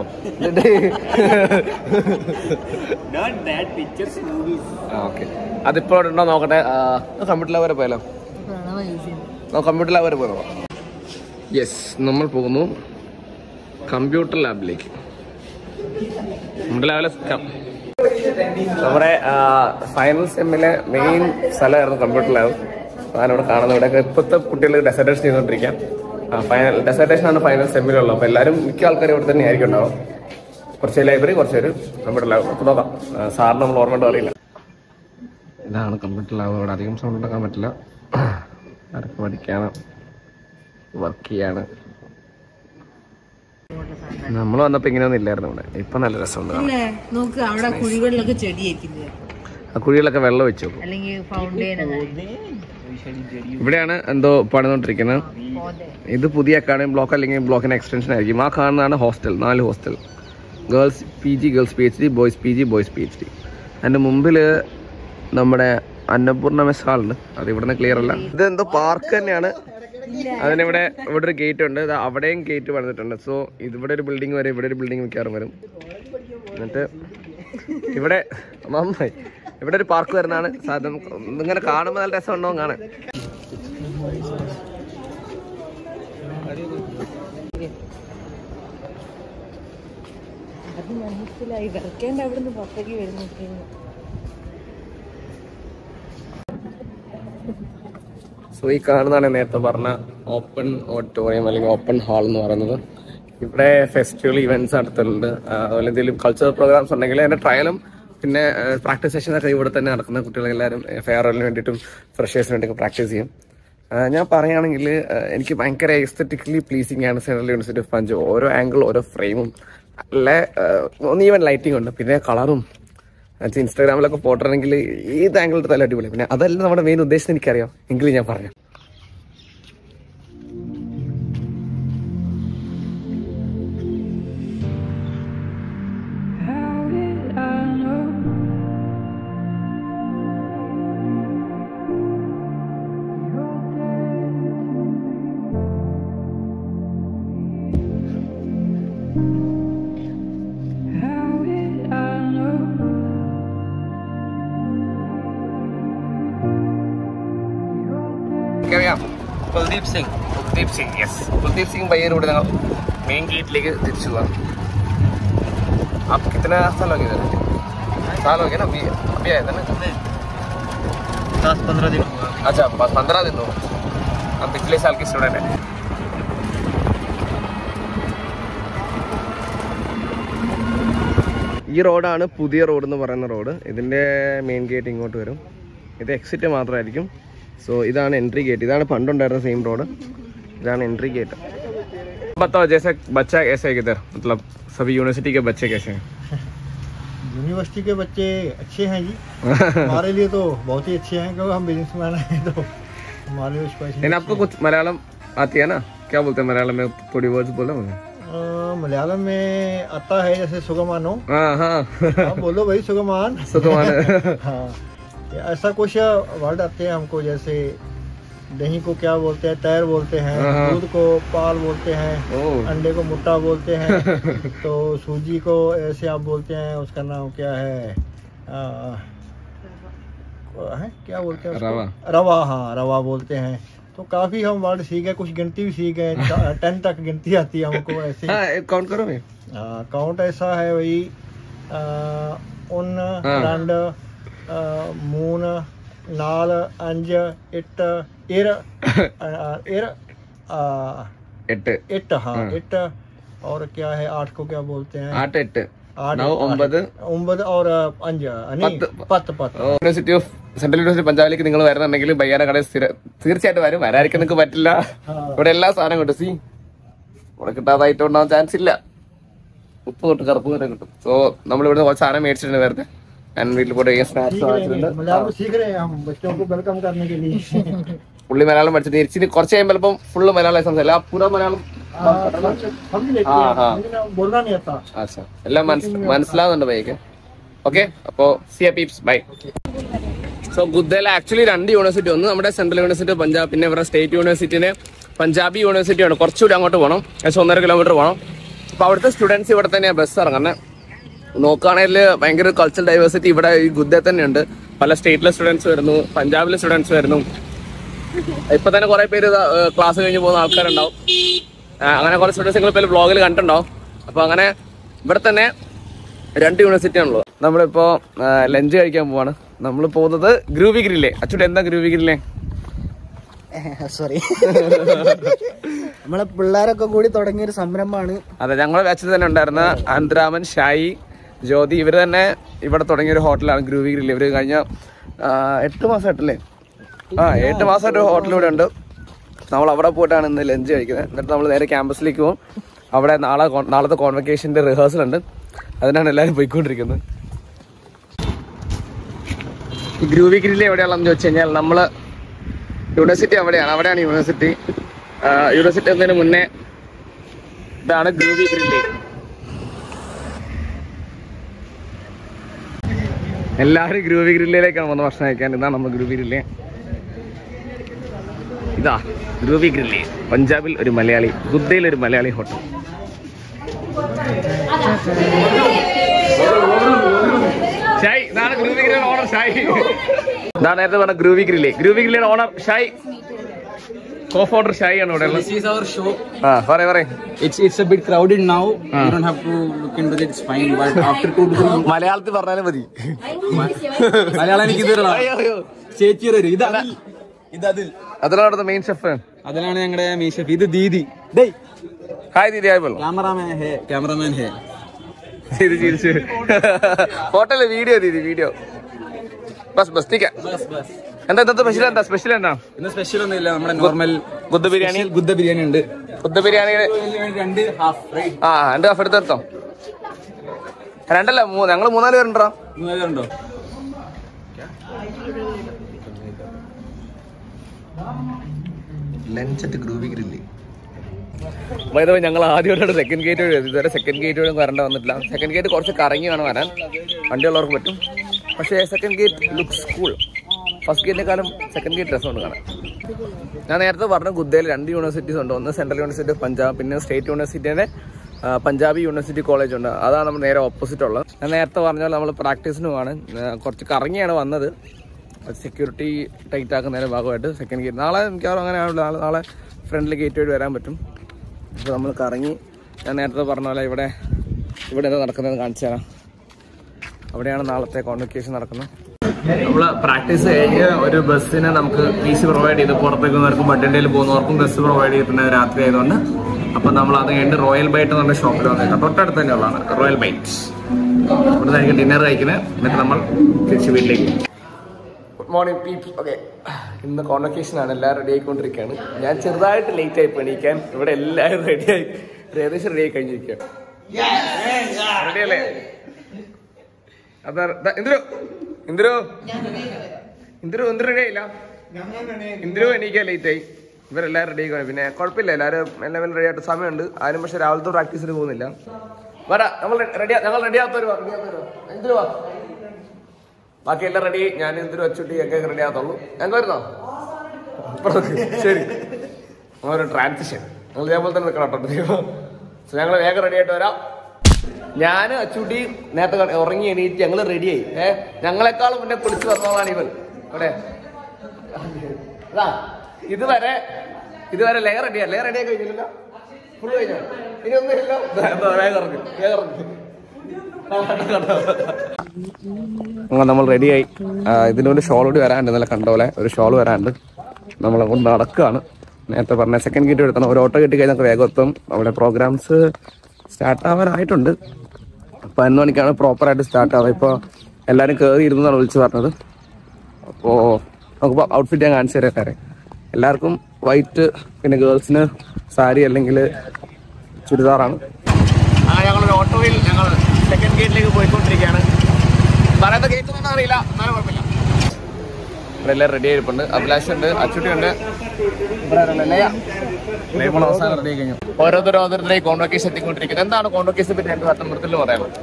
Not that pictures, movies. Okay, അതിപ്പോ ഉണ്ടോ നോക്കട്ടെ. കമ്പ്യൂട്ടർ ലാബ് വരെ പോയാലോ? കമ്പ്യൂട്ടർ ലാബ് വരെ പോയോ? യെസ്, നമ്മൾ പോകുന്നു കമ്പ്യൂട്ടർ ലാബിലേക്ക്. കമ്പ്യൂട്ടർ ലാബിലെ നമ്മുടെ ഫൈനൽ സെമ്മിലെ മെയിൻ സ്ഥലമായിരുന്നു കമ്പ്യൂട്ടർ ലാബ്. ഞാനിവിടെ കാണുന്നത്. ഇവിടെ ഇപ്പോഴത്തെ കുട്ടികൾ ഡെസർട്ടേഷൻ ചെയ്തുകൊണ്ടിരിക്കാം. ഫൈനൽ ഡെസർട്ടേഷൻ ആണ് ഫൈനൽ സെമ്മിലുള്ളത്. അപ്പോൾ എല്ലാവരും മിക്ക ആൾക്കാരും ഇവിടെ തന്നെ ആയിരിക്കും ഉണ്ടാവും. കുറച്ച് ലൈബ്രറി, കുറച്ച് പേര് കമ്പ്യൂട്ടർ ലാബ്. അപ്പോൾ നോക്കാം, സാറിന് നമ്മൾ ഓർമ്മ അറിയില്ല. ഇതാണ് കമ്പ്യൂട്ടർ ലാബ്. ഇവിടെ അധികം സൗണ്ട് ഉണ്ടാക്കാൻ പറ്റില്ല. ആർക്ക് പഠിക്കാണ്, വർക്ക് ചെയ്യാണ്. നമ്മൾ വന്നപ്പോ ഇങ്ങനെയൊന്നും ഇല്ലായിരുന്നു ഇവിടെ. ഇപ്പൊ നല്ല രസമുണ്ട്. നോക്ക്, അവിടെ കുഴികളിലൊക്കെ ചെടിയായിരിക്കുന്നത്. ആ കുഴികളിലൊക്കെ വെള്ളം വെച്ചു. ഇവിടെയാണ് എന്തോ പണിതോണ്ടിരിക്കുന്നത്. ഇത് പുതിയ അക്കാഡമിക് ബ്ലോക്ക് അല്ലെങ്കിൽ ബ്ലോക്കിന്റെ എക്സ്റ്റൻഷൻ ആയിരിക്കും. ആ കാണുന്നതാണ് hostel. 4 hostel. Girls PG, girls PhD, boys PG, boys PhD. അതിന്റെ മുമ്പില് നമ്മുടെ അന്നപൂർണ്ണ മെസ് ഹാളുണ്ട്. അത് ഇവിടുന്ന് ക്ലിയർ അല്ല. ഇത് എന്തോ പാർക്ക് തന്നെയാണ്. അതിനിവിടെ ഒരു ഗേറ്റ് ഉണ്ട്. അവിടെയും ഗേറ്റ് പണിതിട്ടുണ്ട്. സോ ഇതിവിടെ ഒരു ബിൽഡിംഗ് വരും, ഇവിടെ ഒരു ബിൽഡിംഗ് മിക്കവാറും വരും. എന്നിട്ട് ഇവിടെ നന്നായി ഇവിടെ ഒരു പാർക്ക് വരുന്നതാണ് സാധനം. ഇങ്ങനെ കാണുമ്പോൾ നല്ല രസമുണ്ടോ കാണാൻ. അത് മനസ്സിലായി. വർക്കേണ്ട അവിടുന്ന് പുറത്തേക്ക് വരുന്നു. സോ ഈ കാണുന്നതാണ് നേരത്തെ പറഞ്ഞ ഓപ്പൺ ഓഡിറ്റോറിയം അല്ലെങ്കിൽ ഓപ്പൺ ഹാൾ എന്ന് പറയുന്നത്. ഇവിടെ ഫെസ്റ്റിവൽ ഇവന്റ്സ് നടത്തുന്നുണ്ട്. അതുപോലെ എന്തെങ്കിലും കൾച്ചറൽ പ്രോഗ്രാംസ് ഉണ്ടെങ്കിൽ അതിന്റെ ട്രയലും പിന്നെ പ്രാക്ടീസ് സെഷനൊക്കെ ഇവിടെ തന്നെ നടക്കുന്ന കുട്ടികളെല്ലാവരും ഫെയർവെല്ലിന് വേണ്ടിയിട്ടും ഫ്രഷേഴ്സിന് വേണ്ടിയൊക്കെ പ്രാക്ടീസ് ചെയ്യും. ഞാൻ പറയുകയാണെങ്കിൽ എനിക്ക് ഭയങ്കര എസ്തെറ്റിക്കലി പ്ലീസിങ് ആണ് സെൻട്രൽ യൂണിവേഴ്സിറ്റി ഓഫ് പഞ്ചാബ്. ഓരോ ആംഗിൾ, ഓരോ ഫ്രെയിമും നല്ല ഈവൻ ലൈറ്റിംഗ് ഉണ്ട്. പിന്നെ കളറും ഇൻസ്റ്റാഗ്രാമിലൊക്കെ പോട്ടണമെങ്കിൽ ഏത് ആംഗിൾ എടുത്താലും അടിപൊളി. പിന്നെ അതല്ല നമ്മുടെ മെയിൻ ഉദ്ദേശം എനിക്കറിയാം, എങ്കിലും ഞാൻ പറഞ്ഞു. कुलदीप सिंह यस कुलदीप सिंह भैया मेन गेट लेके तिरचु आप कितना साल हो गया साल हो गया ना अभी आया था ना 10-15 दिन अच्छा 15 दिन हो हम पिछले साल की स्टूडेंट है ഈ റോഡാണ് പുതിയ റോഡ് എന്ന് പറയുന്ന റോഡ് ഇതിന്റെ മെയിൻ ഗേറ്റ് ഇങ്ങോട്ട് വരും ഇത് എക്സിറ്റ് മാത്രമായിരിക്കും സോ ഇതാണ് എൻട്രി ഗേറ്റ് ഇതാണ് പണ്ടുണ്ടായിരുന്ന സെയിം റോഡ് इधर एंट्री गेट बताओ जैसे बच्चा कैसे है किधर मतलब सभी यूनिवर्सिटी के बच्चे कैसे हैं यूनिवर्सिटी के बच्चे अच्छे हैं जी हमारे लिए तो बहुत ही अच्छे हैं क्योंकि हम बिजनेसमैन हैं तो हमारे लिए लेकिन आपको कुछ मलयालम आती है ना क्या बोलते हैं मलयालम में? थोड़ी वर्ड्स बोलो मुझे। मलयालम में आता है जैसे सुगमानो। हाँ हाँ हाँ बोलो भाई सुगमान। सुगमान। हाँ ऐसा कुछ वर्ड आते हैं हमको, जैसे दही को क्या बोलते हैं? तैर बोलते हैं। दूध को पाल बोलते हैं। अंडे को मुट्टा बोलते हैं। तो सूजी को ऐसे आप बोलते हैं, उसका नाम क्या है? क्या बोलते हैं उसको? रवा। रवा, हाँ रवा बोलते हैं। तो काफी हम वर्ड सीख गए, कुछ गिनती भी सीख गए। 10 तक गिनती आती है हमको ऐसे। हाँ काउंट करो मैं। काउंट ऐसा है वही उन रंड मून नाल अंज इट इर इर इट। हाँ इट। और क्या है 8 को क्या बोलते हैं? 8 8 8 9 9 9 और 5 പത്ത് യൂണിവേഴ്സിറ്റി ഓഫ് സെൻട്രൽ യൂണിവേഴ്സിറ്റി പഞ്ചാബിലേക്ക് നിങ്ങൾ വരുന്നുണ്ടെങ്കിൽ ബയ്യാരെ കടയിൽ തീർച്ചയായിട്ടും വരും. വരാതിരിക്കാൻ നിങ്ങൾക്ക് പറ്റില്ല. ഇവിടെ എല്ലാ സാധനം കിട്ടും. സി ഇവിടെ കിട്ടാതായിട്ട് ഉണ്ടാവാൻ ചാൻസ് ഇല്ല. ഉപ്പ് തൊട്ട് കറുപ്പ് വരെ കിട്ടും. സോ നമ്മൾ ഇവിടുന്ന് കുറച്ച് സാധനം മേടിച്ചിട്ടുണ്ട് വെറുതെ. ഞാൻ വീട്ടിൽ പോയിട്ട് സ്നാക്സ് വാങ്ങിച്ചിട്ടുണ്ട്. പുള്ളി മലയാളം പഠിച്ചിട്ട് ഇച്ചിരി കുറച്ച് കഴിയുമ്പോൾ ചിലപ്പം ഫുള്ള് മലയാളം സംസാരില്ല. പൂര മലയാളം എല്ലാം മനസ്സിലാവുന്നുണ്ട് ബൈക്ക്. ഓക്കെ അപ്പോ സിയ Pepys by. So ഗുദ്ദേല actually 2 university, ഒന്ന് നമ്മുടെ സെൻട്രൽ യൂണിവേഴ്സിറ്റി ഓഫ് പഞ്ചാബ്, പിന്നെ ഇവരുടെ സ്റ്റേറ്റ് യൂണിവേഴ്സിറ്റിന് പഞ്ചാബി യൂണിവേഴ്സിറ്റിയാണ്. കുറച്ചുകൂടി അങ്ങോട്ട് പോകണം, ഏകദേശം 1.5 കിലോമീറ്റർ പോകണം. അപ്പൊ അവിടുത്തെ സ്റ്റുഡൻസ് ഇവിടെ തന്നെയാണ് ബസ് ഇറങ്ങുന്നത്. നോക്കുകയാണെങ്കിൽ ഭയങ്കര കൾച്ചറൽ ഡൈവേഴ്സിറ്റി ഇവിടെ ഈ ഗുദ്ദേ തന്നെയുണ്ട്. പല സ്റ്റേറ്റിലെ സ്റ്റുഡൻസ് വരുന്നു, പഞ്ചാബിലെ സ്റ്റുഡൻസ് വരുന്നു. ഇപ്പൊ തന്നെ കുറെ പേര് ക്ലാസ് കഴിഞ്ഞ് പോകുന്ന ആൾക്കാരുണ്ടാവും. അങ്ങനെ കുറെ സ്റ്റുഡൻസ് നിങ്ങൾ ഇപ്പോൾ വ്ളോഗിൽ കണ്ടിട്ടുണ്ടാവും. അപ്പൊ അങ്ങനെ ഇവിടെ തന്നെ 2 യൂണിവേഴ്സിറ്റി ആണല്ലോ. നമ്മളിപ്പോ ലഞ്ച് കഴിക്കാൻ പോവാണ്. നമ്മൾ പോകുന്നത് ഗ്രൂവി ഗ്രില്ലേ. അച്ചൂടെ എന്താ ഗ്രൂവി ഗ്രില്ലേ? സോറി, നമ്മളെ പിള്ളേരൊക്കെ കൂടി തുടങ്ങിയൊരു സംരംഭമാണ്. അതെ, ഞങ്ങളെ ബാച്ചിൽ തന്നെ ഉണ്ടായിരുന്ന അനന്തരാമൻ, ഷായി, ജ്യോതി ഇവർ തന്നെ ഇവിടെ തുടങ്ങിയൊരു ഹോട്ടലാണ് ഗ്രൂവി ഗ്രില്ല്. ഇവര് കഴിഞ്ഞ 8 മാസമായിട്ടല്ലേ? 8 മാസമായിട്ട് ഒരു ഹോട്ടൽ ഇവിടെ ഉണ്ട്. നമ്മൾ അവിടെ പോയിട്ടാണ് ഇന്ന് ലഞ്ച് കഴിക്കുന്നത്. എന്നിട്ട് നമ്മൾ നേരെ ക്യാമ്പസിലേക്ക് പോകും. അവിടെ നാളത്തെ കോൺവക്കേഷന്റെ റിഹേഴ്സൽ ഉണ്ട്. അതിനാണ് എല്ലാവരും പോയിക്കൊണ്ടിരിക്കുന്നത്. ഈ ഗ്രൂവി ഗ്രില്ല് എവിടെയാണെന്ന് ചോദിച്ചു കഴിഞ്ഞാൽ നമ്മള് യൂണിവേഴ്സിറ്റി അവിടെയാണ് യൂണിവേഴ്സിറ്റി. യൂണിവേഴ്സിറ്റി എന്നതിന് മുന്നേ ഇതാണ് ഗ്രൂവി ഗ്രില്ല്. എല്ലാവരും ഗ്രൂവി ഗ്രില്ലിലേക്കാണ് വന്ന് ഭക്ഷണം കഴിക്കാൻ. ഇതാണ് നമ്മൾ ഗ്രൂവി ഗ്രില്ല്. ഇതാ ഗ്രൂവി ഗ്രില്ല്, പഞ്ചാബിൽ ഒരു മലയാളി, ഗുദ്ദേയിൽ ഒരു മലയാളി ഹോട്ടൽ. ഷായ്, ഇതാണ് ഗ്രൂവി ഗ്രില്ലിന്റെ ഓണർ ഷായ്. ഇതാണ് നേരത്തെ പറഞ്ഞ ഗ്രൂവി ഗ്രില്ല്. ഗ്രൂവി ഗ്രില്ലിന്റെ ഓണർ ഷായ്, co-founder ഷായ് ആണ് ഇവിടെ. This is our show. പറയ്. It's a bit crowded now. You don't have to look into it. It's fine. But after 2 to 3 മലയാളത്തിൽ പറഞ്ഞാലും മതി. മലയാളം എനിക്ക് അതിലാണ് മെയിൻ ഷെഫ്. അതിലാണ് ഞങ്ങളുടെ മെയിൻ ഷെഫ്. ഇത് ദീദി. ഹായ് ദീദി. ഹായ് ബോളോ. ക്യാമറാമാൻ ഹേ. ദീദി ചിരിച്ചു. ഫോട്ടോ വീഡിയോ ദീദി, വീഡിയോ. ബസ് ടീക്ക. എന്താ സ്പെഷ്യൽ? എന്താ ഇന്ന് സ്പെഷ്യൽ ഒന്നുമില്ല. നമ്മുടെ നോർമൽ ഗുദ്ദ ബിരിയാണി ഉണ്ട്. ഗുദ്ദ ബിരിയാണി 2 ഹാഫ്. 2 ഹാഫ് എടുത്തോ. 2 അല്ല 3. ഞങ്ങള് 3-4 പേരുണ്ടോ? 3 പേരുണ്ടോ? Lunch at groovy grill. വൈദവ ഞങ്ങൾ ആദ്യമായിട്ടാണ് സെക്കൻഡ് ഗേറ്റ് വഴി. ഇതുവരെ സെക്കൻഡ് ഗേറ്റ് വഴി വരേണ്ട വന്നിട്ടില്ല. സെക്കൻഡ് ഗേറ്റ് കുറച്ച് കറങ്ങി വേണം വരാൻ, വണ്ടിയുള്ളവർക്ക് പറ്റും. പക്ഷേ second gate looks cool. First ഗേറ്റിനെക്കാളും സെക്കൻഡ് ഗേറ്റ് രസമുണ്ട് കാണാൻ. ഞാൻ നേരത്തെ പറഞ്ഞു ഗുദ്ദേയിൽ 2 യൂണിവേഴ്സിറ്റീസ് ഉണ്ട്. ഒന്ന് സെൻട്രൽ യൂണിവേഴ്സിറ്റി ഓഫ് പഞ്ചാബ്, പിന്നെ സ്റ്റേറ്റ് യൂണിവേഴ്സിറ്റിയുടെ പഞ്ചാബി യൂണിവേഴ്സിറ്റി കോളേജ് ഉണ്ട്. അതാണ് നമ്മൾ നേരെ ഓപ്പോസിറ്റ് ഉള്ളത്. ഞാൻ നേരത്തെ പറഞ്ഞ പോലെ നമ്മൾ പ്രാക്ടീസിന് പോവാണ്. കുറച്ച് കറങ്ങിയാണ് വന്നത്. സെക്യൂരിറ്റി ടൈറ്റ് ആക്കുന്നതിൻ്റെ ഭാഗമായിട്ട് സെക്കൻഡ് ഗേറ്റ് നാളെ മിക്കവാറും അങ്ങനെ ആണല്ലോ. നാളെ ഫ്രണ്ടിൽ ഗേറ്റ് വഴി വരാൻ പറ്റും. അപ്പോൾ നമ്മൾ കറങ്ങി, ഞാൻ നേരത്തെ പറഞ്ഞ പോലെ ഇവിടെ എന്താ നടക്കുന്നത് കാണിച്ചു തരാം. അവിടെയാണ് നാളത്തെ കോൺവക്കേഷൻ നടക്കുന്നത്. നമ്മൾ പ്രാക്ടീസ് കഴിഞ്ഞ് ഒരു ബസ്സിന് നമുക്ക് PC പ്രൊവൈഡ് ചെയ്ത് പുറത്തേക്ക് വന്നവർക്കും ബഡ്ഡയിൽ പോകുന്നവർക്കും ബസ് പ്രൊവൈഡ് ചെയ്തിട്ടുണ്ട് രാത്രി ആയതുകൊണ്ട്. അപ്പം നമ്മൾ അത് കഴിഞ്ഞ് റോയൽ ബൈറ്റ് എന്ന് പറഞ്ഞ ഷോപ്പിൽ വന്നേക്കാം. തൊട്ടടുത്ത് തന്നെ ഉള്ളതാണ് റോയൽ ബൈറ്റ്സ്. ഇവിടെ നിന്ന് ഡിന്നർ കഴിക്കുന്നത്. എന്നിട്ട് നമ്മൾ തിരിച്ച് വീട്ടിലേക്ക്. Good morning peeps. ഓക്കെ, ഇന്ന് കോൺവക്കേഷനാണ്. എല്ലാവരും റെഡി ആയിക്കൊണ്ടിരിക്കുകയാണ്. ഞാൻ ചെറുതായിട്ട് ലേറ്റ് ആയി എണീക്കാൻ. ഇവിടെ എല്ലാവരും ഏകദേശം റെഡി ആയി കഴിഞ്ഞിരിക്കുകയാണ്. റെഡിയല്ലേ? അതാ ഇന്ദിരു റെഡി ആയില്ല. ഇന്ദിരു എണീക്കാൻ ലേറ്റ് ആയി. ഇവരെല്ലാവരും റെഡി ആയിക്കോളെ. പിന്നെ കുഴപ്പമില്ല, എല്ലാവരും എല്ലാം റെഡി ആയിട്ട് സമയമുണ്ട്. ആരും പക്ഷെ രാവിലത്തെ പ്രാക്ടീസിന് പോകുന്നില്ല. വരാ, ഞങ്ങൾ റെഡിയാത്തവർ എന്തിനു വാ, ബാക്കി എല്ലാം റെഡി. ഞാൻ എന്തിനു വെച്ചിട്ട് ഞങ്ങൾക്ക് റെഡി ആകത്തുള്ളൂ. ഞങ്ങൾക്ക് വരുന്നോ? ശരി, ഒരു ട്രാൻസിഷൻ ഞങ്ങൾ ഇതേപോലെ തന്നെ നിൽക്കണം കേട്ടോ. ഞങ്ങൾ വേഗം റെഡി ആയിട്ട് വരാം. ഞാൻ അച്ചൂട്ടി നേരത്തെ ഉറങ്ങി എണീറ്റ് ഞങ്ങൾ റെഡിയായി. ഞങ്ങളെക്കാളും മുന്നേ കുളിച്ച് വന്നോളാണ് ഇവൻ. അവിടെ ഇതുവരെ ലെയർ റെഡിയായി കഴിഞ്ഞില്ലല്ലോ, ഫുള്ള് കഴിഞ്ഞോ? ഇനി ഒന്നുമില്ലല്ലോ. നമ്മൾ റെഡിയായി. ഇതിനൊരു ഷോൾ കൂടി വരാനുണ്ട്. ഇന്നലെ കണ്ട പോലെ ഒരു ഷോൾ വരാനുണ്ട്. നമ്മളങ്ങോട്ട് നടക്കുകയാണ്. നേരത്തെ പറഞ്ഞ സെക്കൻഡ് ഗേറ്റ് എടുത്തണം. ഒരു ഓട്ടോ കിട്ടി കഴിഞ്ഞാൽ വേഗം എത്തും. അവിടെ പ്രോഗ്രാംസ് സ്റ്റാർട്ട് ആവാനായിട്ടുണ്ട്. 11 മണിക്കാണ് പ്രോപ്പറായിട്ട് സ്റ്റാർട്ട് ആവുക. ഇപ്പോൾ എല്ലാവരും കയറി ഇരുന്നാണ് വിളിച്ച് പറഞ്ഞത്. അപ്പോൾ നമുക്കിപ്പോൾ ഔട്ട്ഫിറ്റ് ഞാൻ കാണിച്ചു തരാം. കാര്യം എല്ലാവർക്കും വൈറ്റ്, പിന്നെ ഗേൾസിന് സാരി അല്ലെങ്കിൽ ചുരിദാറാണ്. ഞങ്ങളൊരു ഓട്ടോയിൽ ഞങ്ങൾ സെക്കൻഡ് ഗേറ്റിലേക്ക് പോയിക്കൊണ്ടിരിക്കുകയാണ്. പറയുന്നത് കേൾക്കുന്നൊന്നും അറിയില്ല, എന്നാലും കുഴപ്പമില്ല. ഇവിടെ എല്ലാവരും റെഡി ആയിരിപ്പുണ്ട്. അഭിലാഷ് ഉണ്ട്, അച്ചുട്ടി ഉണ്ട്, അവസാനം റെഡി ആയി കഴിഞ്ഞു. ഓരോരുത്തരെ കോൺവൊക്കേഷൻ എത്തിക്കൊണ്ടിരിക്കുന്നത്. എന്താണ് കോൺവൊക്കേഷനെ പറ്റി രണ്ട് വട്ടം മൃത്തിൽ പറയാനുള്ളത്?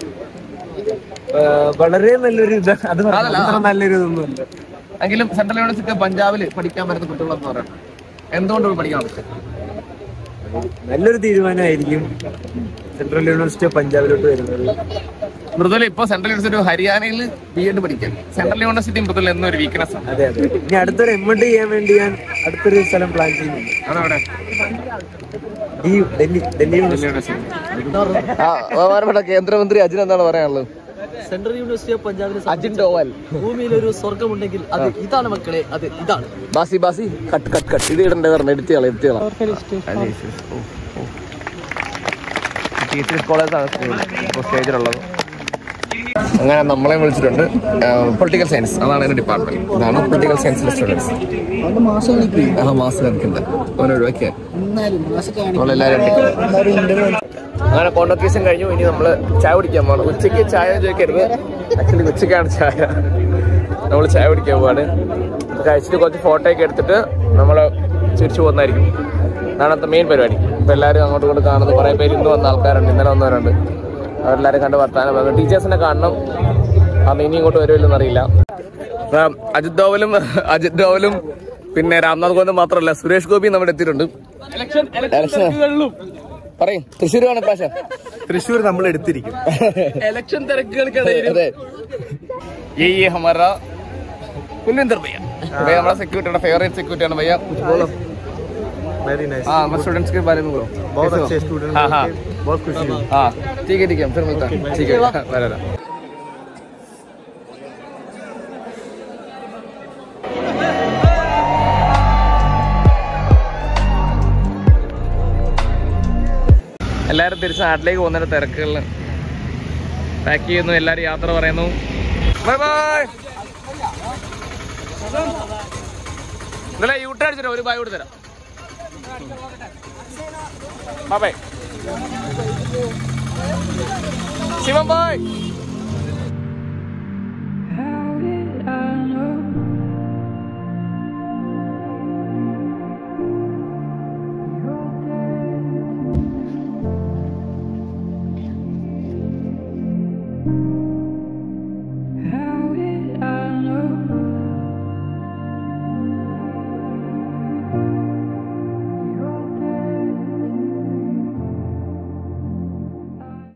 വളരെ നല്ലൊരു നല്ലൊരു ഇതൊന്നുമില്ല. എങ്കിലും സെൻട്രൽ യൂണിവേഴ്സിറ്റി പഞ്ചാബിൽ പഠിക്കാൻ പറ്റുന്ന കുട്ടികളെന്ന് പറയുന്നത് എന്തുകൊണ്ട് പഠിക്കാൻ പറ്റും? നല്ലൊരു തീരുമാനമായിരിക്കും സെൻട്രൽ യൂണിവേഴ്സിറ്റി ഓഫ് പഞ്ചാബിലോട്ട് വരുന്നത്. മൃദുല ഇപ്പൊ സെൻട്രൽ യൂണിവേഴ്സിറ്റി ഹരിയാനയിൽ BEd പഠിക്കാം. സെൻട്രൽ യൂണിവേഴ്സിറ്റി മൃദുല എന്നൊരു വീക്ക്നെസ് ആണ്. അതെ അതെ. ഇനി അടുത്തൊരു MD ചെയ്യാൻ വേണ്ടി ഞാൻ അടുത്തൊരു സ്ഥലം പ്ലാൻ ചെയ്യുന്നുണ്ട്. അതവിടെ ഡൽഹി യൂണിവേഴ്സിറ്റി. കേന്ദ്രമന്ത്രി അജിൻ എന്താണ് പറയാനുള്ളത്? സെൻട്രൽ യൂണിവേഴ്സിറ്റി ഓഫ് പഞ്ചാബിന് അജിൻ ഡോവൽ ഭൂമിയിൽ ഒരു സ്വർഗമുണ്ടെങ്കിൽ അത് ഇതാണ് മക്കളെ, അത് ഇതാണ്. ബാസി കട്ട് ഇത് ഇടണ്ടേ പറഞ്ഞ എടുത്തിയാളാം. സ്റ്റേജിലുള്ളത് അങ്ങനെ നമ്മളെ വിളിച്ചിട്ടുണ്ട്. പൊളിറ്റിക്കൽ സയൻസ്, അതാണ് എന്റെ ഡിപ്പാർട്ട്മെന്റ്. ഇതാണ് പൊളിറ്റിക്കൽ സയൻസിലെ സ്റ്റുഡൻസ്. മാസം കളിക്കുന്നത് ഒഴിവാക്കിയാൽ അങ്ങനെ കോൺവൊക്കേഷൻ കഴിഞ്ഞു. ഇനി നമ്മള് ചായ കുടിക്കാൻ പോകണം. ഉച്ചയ്ക്ക് ചായ ചോദിക്കരുത്, ആക്ച്വലി ഉച്ചയ്ക്കാണ് ചായ. നമ്മൾ ചായ കുടിക്കാൻ പോവാണ്. കഴിച്ചിട്ട് കുറച്ച് ഫോട്ടോ ഒക്കെ എടുത്തിട്ട് നമ്മൾ തിരിച്ചു പോകുന്നതായിരിക്കും. അതാണ് മെയിൻ പരിപാടി. ഇപ്പം എല്ലാവരും അങ്ങോട്ടും ഇങ്ങോട്ട് കാണുന്നത്. കുറേ പേര് ഇന്ന് വന്ന ആൾക്കാരുണ്ട്, ഇന്നലെ വന്നവരുണ്ട്. അവരെല്ലാവരും കണ്ട് വർത്താനം പറഞ്ഞു. ടീച്ചേഴ്സിനെ കാണണം. കാരണം ഇനി ഇങ്ങോട്ട് വരുമല്ലോ അറിയില്ല. അജിത് ഡോവലും പിന്നെ രാംനാഥ് കോവിന്ദും മാത്രമല്ല സുരേഷ് ഗോപിയും നമ്മുടെ എത്തിയിട്ടുണ്ട്. പറയും തൃശ്ശൂർ ആണ് പ്രാവശ്യം. തൃശ്ശൂർ നമ്മൾ എടുത്തിരിക്കും. इलेक्शन തിരക്കുകൾക്കിടയിൽ ये हमारा कुलविंदर भैया हमारा सिक्योरिटी फेवरेट सिक्योरिटी है भैया. कुछ बोलो. Very nice. हाँ मैं स्टूडेंट्स के बारे में बोलो. बहुत अच्छे स्टूडेंट. हाँ बहुत खुशी हुई. हाँ ठीक है फिर मिलता है. ठीक है बराबर. എല്ലാവരും തിരിച്ച് നാട്ടിലേക്ക് പോകുന്നതിന്റെ തിരക്കുകളിൽ പാക്ക് ചെയ്യുന്നു. എല്ലാവരും യാത്ര പറയുന്നു. Bye bye. ഇന്നലെ യൂട്ടേൺ അടിച്ചിട്ട് ഒരു ബൈ കൂടി തരാം. Bye bye. ശിവം ബൈ.